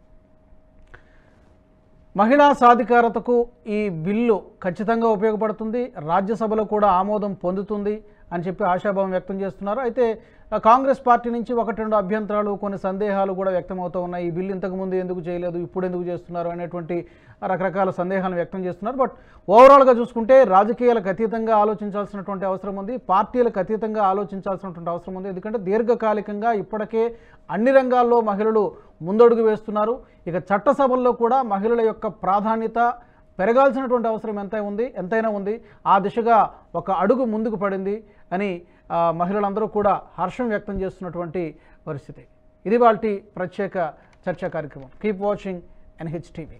మహిళా సాధికారతకు ఈ బిల్లు ఖచ్చితంగా ఉపయోగపడుతుంది, రాజ్యసభలో కూడా ఆమోదం పొందుతుంది అని చెప్పి ఆశాభావం వ్యక్తం చేస్తున్నారు. అయితే కాంగ్రెస్ పార్టీ నుంచి ఒకటి రెండు అభ్యంతరాలు, కొన్ని సందేహాలు కూడా వ్యక్తమవుతూ ఉన్నాయి. ఈ బిల్లు ఇంతకుముందు ఎందుకు చేయలేదు, ఇప్పుడు ఎందుకు చేస్తున్నారు అనేటువంటి రకరకాల సందేహాలను వ్యక్తం చేస్తున్నారు. బట్ ఓవరాల్గా చూసుకుంటే రాజకీయాలకు అతీతంగా ఆలోచించాల్సినటువంటి అవసరం ఉంది, పార్టీలకు అతీతంగా ఆలోచించాల్సినటువంటి అవసరం ఉంది. ఎందుకంటే దీర్ఘకాలికంగా ఇప్పటికే అన్ని రంగాల్లో మహిళలు ముందడుగు వేస్తున్నారు. ఇక చట్టసభల్లో కూడా మహిళల యొక్క ప్రాధాన్యత పెరగాల్సినటువంటి అవసరం ఎంత ఉంది ఎంతైనా ఉంది. ఆ దిశగా ఒక అడుగు ముందుకు పడింది అని మహిళలందరూ కూడా హర్షం వ్యక్తం చేస్తున్నటువంటి పరిస్థితి. ఇది వాటి ప్రత్యేక చర్చా కార్యక్రమం. Keep watching NH TV.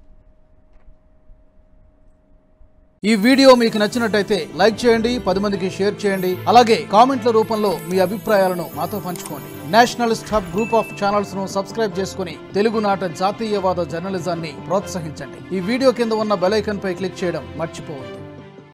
ఈ వీడియో మీకు నచ్చినట్టయితే లైక్ చేయండి, పది మందికి షేర్ చేయండి, అలాగే కామెంట్ల రూపంలో మీ అభిప్రాయాలను మాతో పంచుకోండి. Nationalist hub group of channels ను సబ్స్క్రైబ్ చేసుకుని తెలుగునాట జాతీయవాద జర్నలిజాన్ని ప్రోత్సహించండి. ఈ వీడియో కింద ఉన్న బెల్ ఐకాన్ పై క్లిక్ చేయడం మర్చిపోవద్దు.